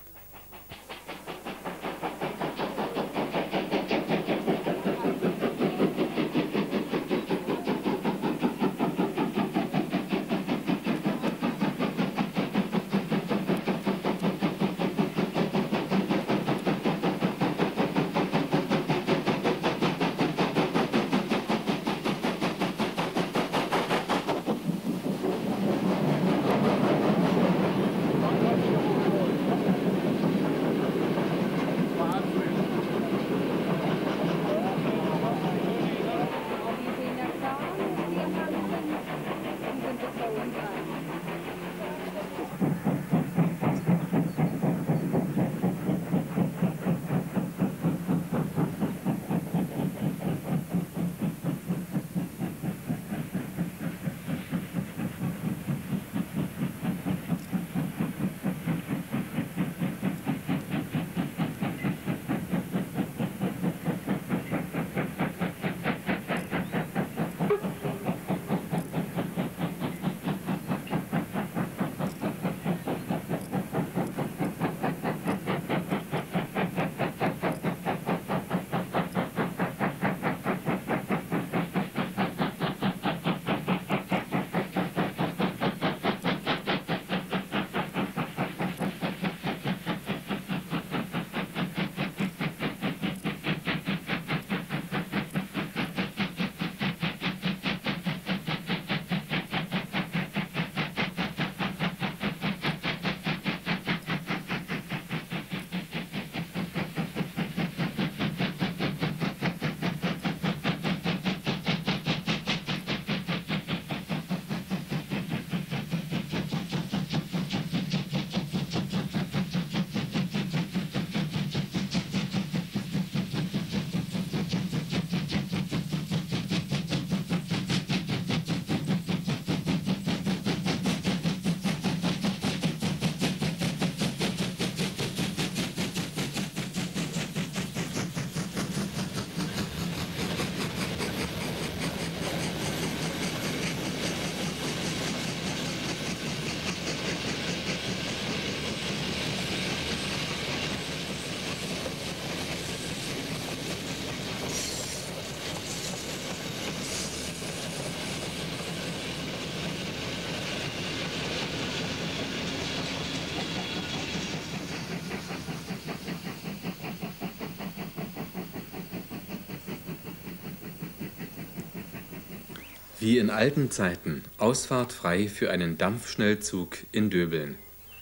Wie in alten Zeiten, Ausfahrt frei für einen Dampfschnellzug in Döbeln.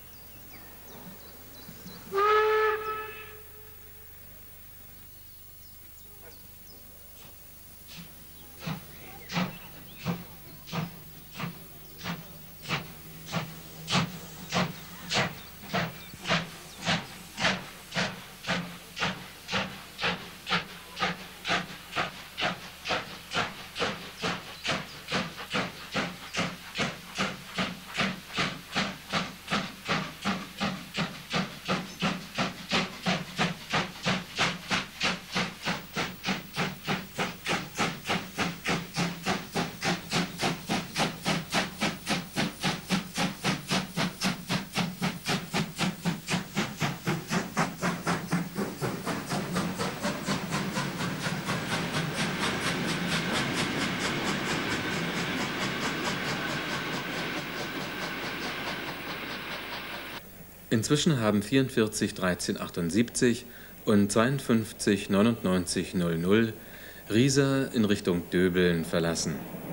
Inzwischen haben 44 1378 und 52 99 00 Riesa in Richtung Döbeln verlassen.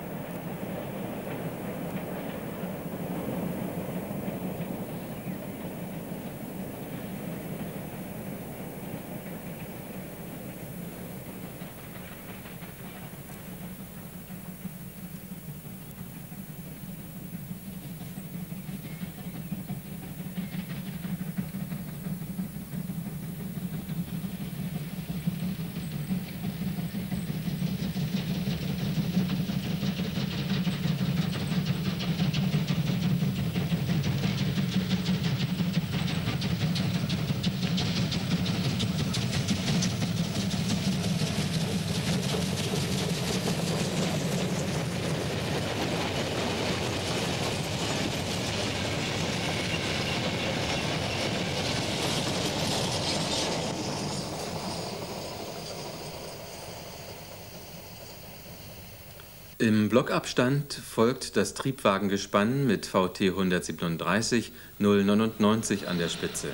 Im Blockabstand folgt das Triebwagengespann mit VT 137 099 an der Spitze.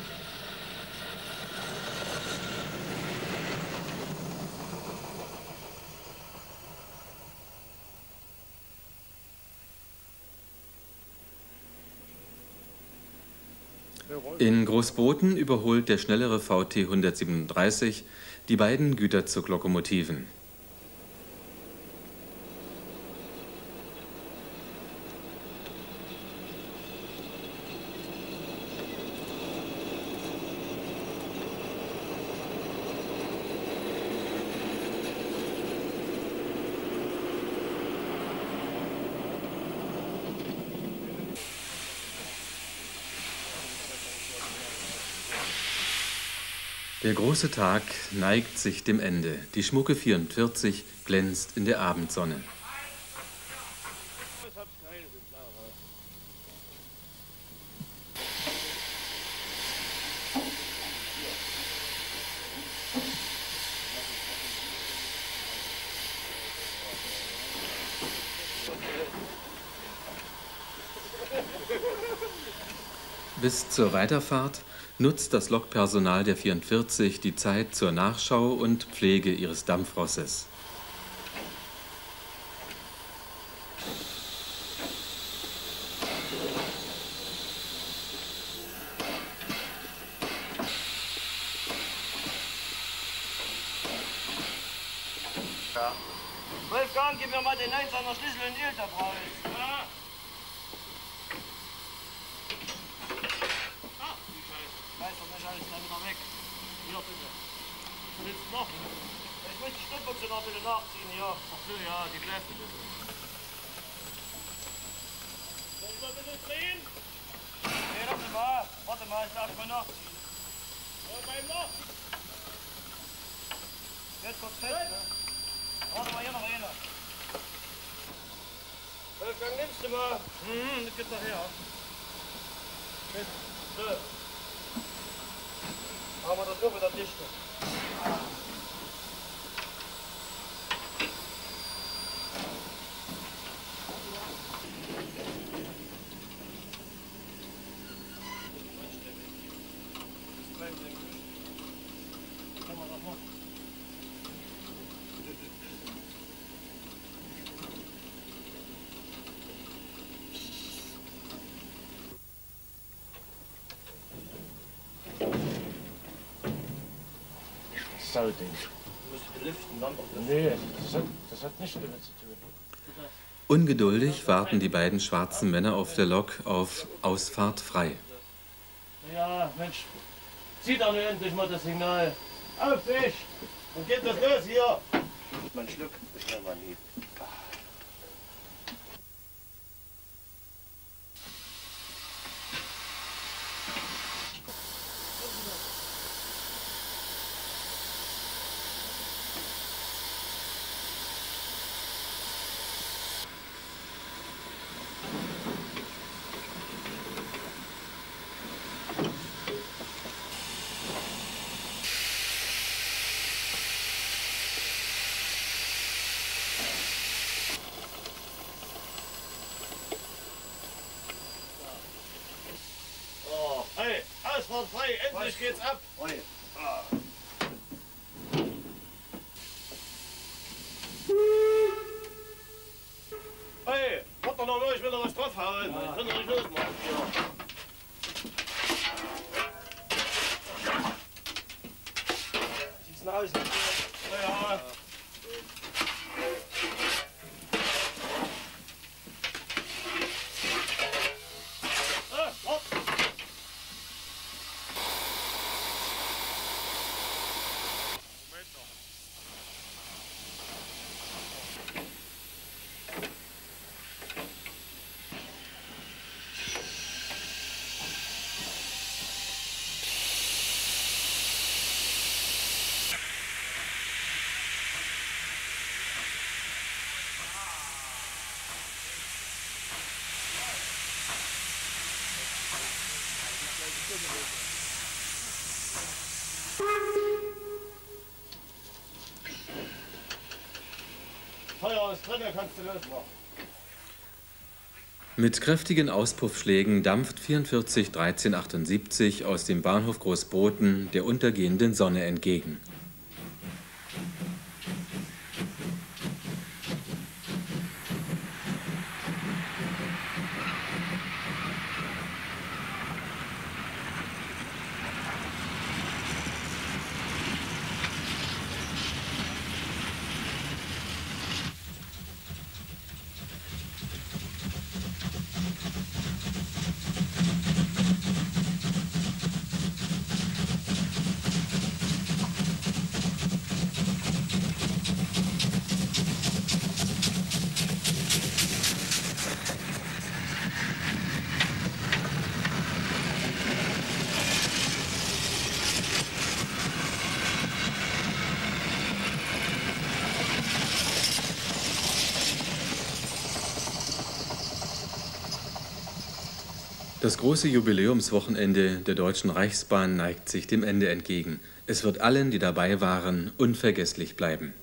In Großboten überholt der schnellere VT 137 die beiden Güterzuglokomotiven. Der große Tag neigt sich dem Ende. Die schmucke 44 glänzt in der Abendsonne. Bis zur Weiterfahrt nutzt das Lokpersonal der 44 die Zeit zur Nachschau und Pflege ihres Dampfrosses. Wolfgang, gib mir mal den 19er Schlüssel und Öl da raus. Ja. Weiß doch nicht alles dann wieder weg. Hier bitte. Was willst du machen? Ich muss die Stützbuchse noch bitte nachziehen hier. Ach so, ja, die bleibt bitte. Soll ich mal bitte drehen? Nee, warte mal. Warte mal, ich darf mal nachziehen. Ja, beim Nachziehen. Jetzt kommt fest, ne? Warte mal, hier noch einer. Wolfgang, nimmst du mal? Das geht doch her. So. Haben wir das so wieder dichter. Sauding. Musst du lüften, dann doch lüften. Nee, das hat nichts damit zu tun. Ungeduldig warten die beiden schwarzen Männer auf der Lok auf Ausfahrt frei. Ja, Mensch, zieh doch nur endlich mal das Signal. Auf dich! Und geht das los hier! Mein Schluck, bestell mal nie. Hey, Ausfahrt frei, endlich geht's ab! Hey, warte doch noch, ich will noch was draufhauen. Ich kann doch nicht losmachen hier. Wie sieht's denn aus? Ja. Feuer ist drin, kannst du losmachen. Mit kräftigen Auspuffschlägen dampft 44 1378 aus dem Bahnhof Großboten der untergehenden Sonne entgegen. Das große Jubiläumswochenende der Deutschen Reichsbahn neigt sich dem Ende entgegen. Es wird allen, die dabei waren, unvergesslich bleiben.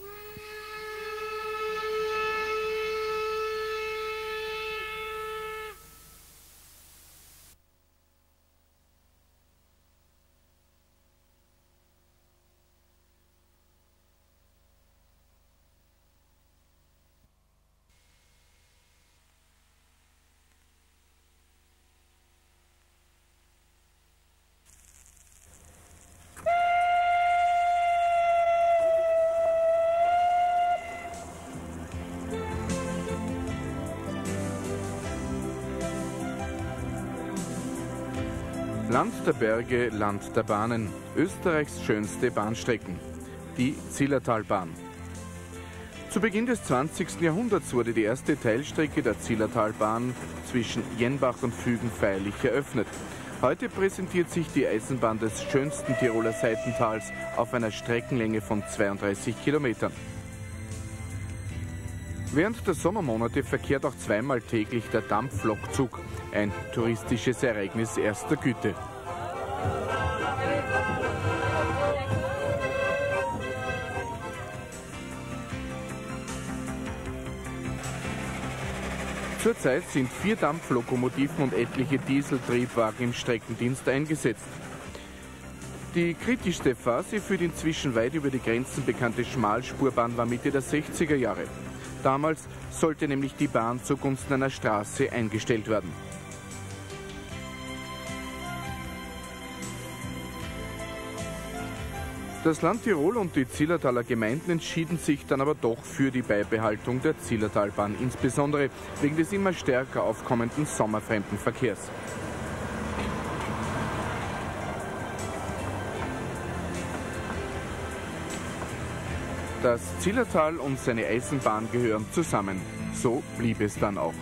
Land der Berge, Land der Bahnen, Österreichs schönste Bahnstrecken, die Zillertalbahn. Zu Beginn des 20. Jahrhunderts wurde die erste Teilstrecke der Zillertalbahn zwischen Jenbach und Fügen feierlich eröffnet. Heute präsentiert sich die Eisenbahn des schönsten Tiroler Seitentals auf einer Streckenlänge von 32 Kilometern. Während der Sommermonate verkehrt auch zweimal täglich der Dampflokzug, ein touristisches Ereignis erster Güte. Zurzeit sind 4 Dampflokomotiven und etliche Dieseltriebwagen im Streckendienst eingesetzt. Die kritischste Phase für die inzwischen weit über die Grenzen bekannte Schmalspurbahn war Mitte der 60er Jahre. Damals sollte nämlich die Bahn zugunsten einer Straße eingestellt werden. Das Land Tirol und die Zillertaler Gemeinden entschieden sich dann aber doch für die Beibehaltung der Zillertalbahn, insbesondere wegen des immer stärker aufkommenden Sommerfremdenverkehrs. Das Zillertal und seine Eisenbahn gehören zusammen. So blieb es dann auch.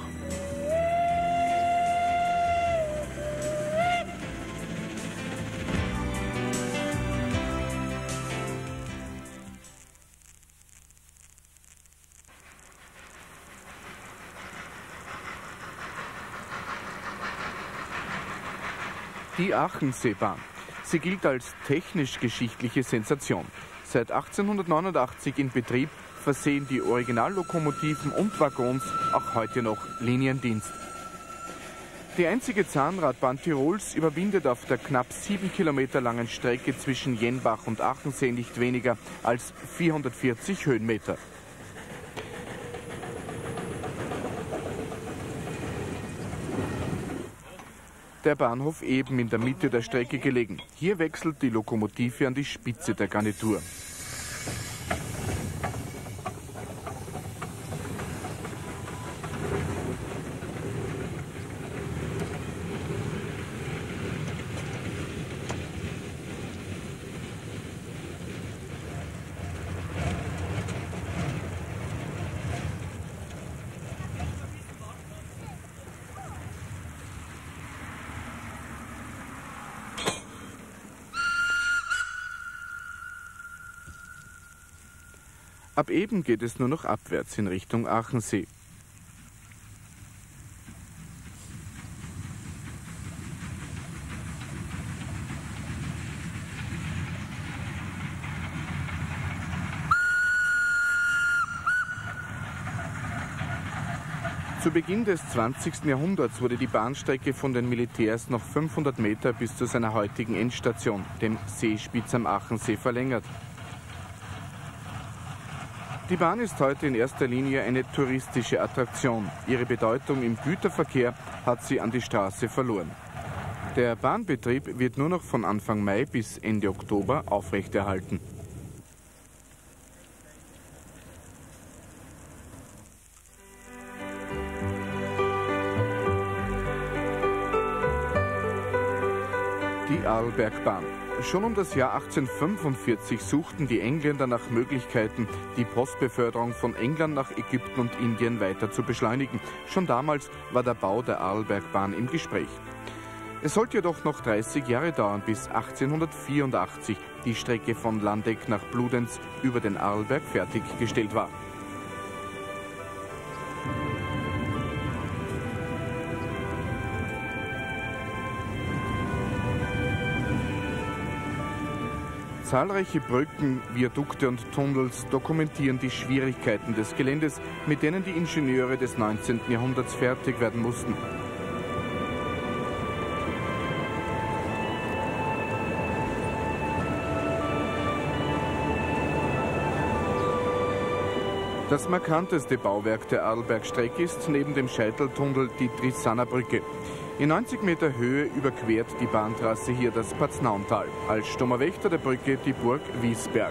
Die Aachenseebahn. Sie gilt als technisch-geschichtliche Sensation. Seit 1889 in Betrieb, versehen die Originallokomotiven und Waggons auch heute noch Liniendienst. Die einzige Zahnradbahn Tirols überwindet auf der knapp 7 Kilometer langen Strecke zwischen Jenbach und Aachensee nicht weniger als 440 Höhenmeter. Der Bahnhof eben in der Mitte der Strecke gelegen. Hier wechselt die Lokomotive an die Spitze der Garnitur. Ab eben geht es nur noch abwärts in Richtung Aachensee. Zu Beginn des 20. Jahrhunderts wurde die Bahnstrecke von den Militärs noch 500 Meter bis zu seiner heutigen Endstation, dem Seespitz am Aachensee, verlängert. Die Bahn ist heute in erster Linie eine touristische Attraktion. Ihre Bedeutung im Güterverkehr hat sie an die Straße verloren. Der Bahnbetrieb wird nur noch von Anfang Mai bis Ende Oktober aufrechterhalten. Die Arlbergbahn. Schon um das Jahr 1845 suchten die Engländer nach Möglichkeiten, die Postbeförderung von England nach Ägypten und Indien weiter zu beschleunigen. Schon damals war der Bau der Arlbergbahn im Gespräch. Es sollte jedoch noch 30 Jahre dauern, bis 1884 die Strecke von Landeck nach Bludenz über den Arlberg fertiggestellt war. Zahlreiche Brücken, Viadukte und Tunnels dokumentieren die Schwierigkeiten des Geländes, mit denen die Ingenieure des 19. Jahrhunderts fertig werden mussten. Das markanteste Bauwerk der Arlbergstrecke ist neben dem Scheiteltunnel die Trissannerbrücke. In 90 Meter Höhe überquert die Bahntrasse hier das Paznauntal. Als stummer Wächter der Brücke die Burg Wiesberg.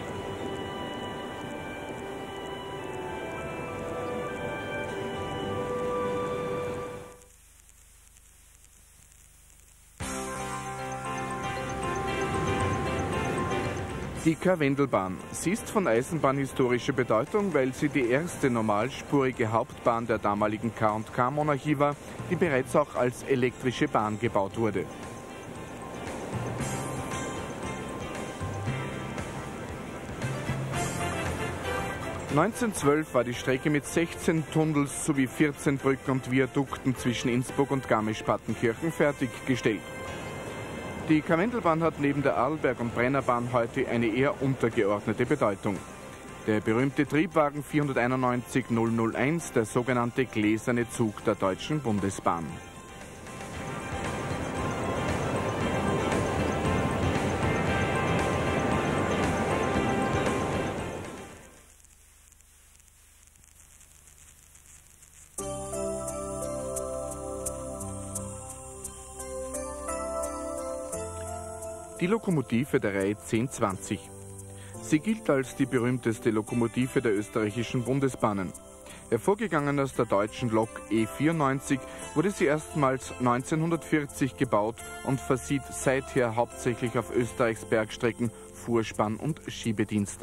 Die Karwendelbahn. Sie ist von eisenbahnhistorischer Bedeutung, weil sie die erste normalspurige Hauptbahn der damaligen K&K-Monarchie war, die bereits auch als elektrische Bahn gebaut wurde. (1912) war die Strecke mit 16 Tunnels sowie 14 Brücken und Viadukten zwischen Innsbruck und Garmisch-Partenkirchen fertiggestellt. Die Karwendelbahn hat neben der Arlberg- und Brennerbahn heute eine eher untergeordnete Bedeutung. Der berühmte Triebwagen 491 001, der sogenannte gläserne Zug der Deutschen Bundesbahn. die Lokomotive der Reihe 1020. Sie gilt als die berühmteste Lokomotive der österreichischen Bundesbahnen. Hervorgegangen aus der deutschen Lok E94 wurde sie erstmals 1940 gebaut und versieht seither hauptsächlich auf Österreichs Bergstrecken Vorspann- und Schiebedienste.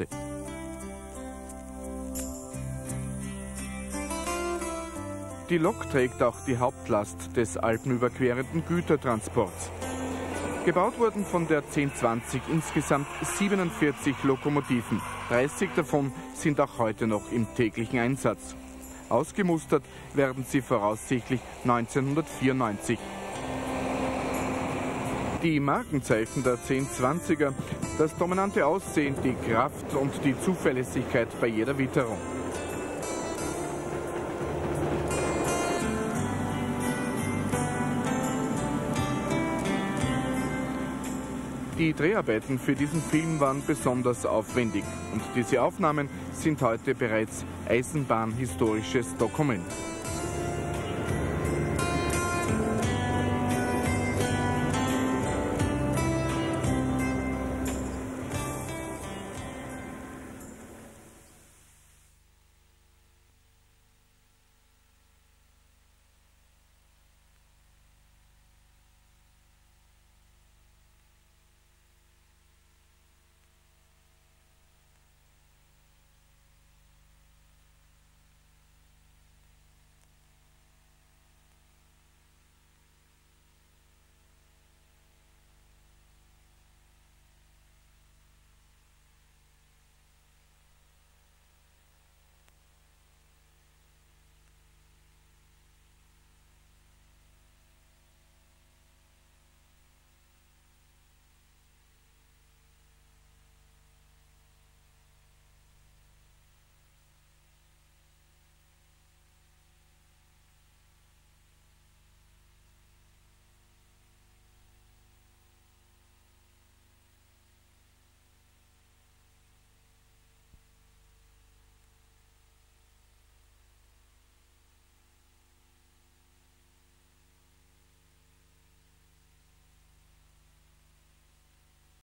Die Lok trägt auch die Hauptlast des alpenüberquerenden Gütertransports. Gebaut wurden von der 1020 insgesamt 47 Lokomotiven. 30 davon sind auch heute noch im täglichen Einsatz. Ausgemustert werden sie voraussichtlich 1994. Die Markenzeichen der 1020er, das dominante Aussehen, die Kraft und die Zuverlässigkeit bei jeder Witterung. Die Dreharbeiten für diesen Film waren besonders aufwendig und diese Aufnahmen sind heute bereits eisenbahnhistorisches Dokument.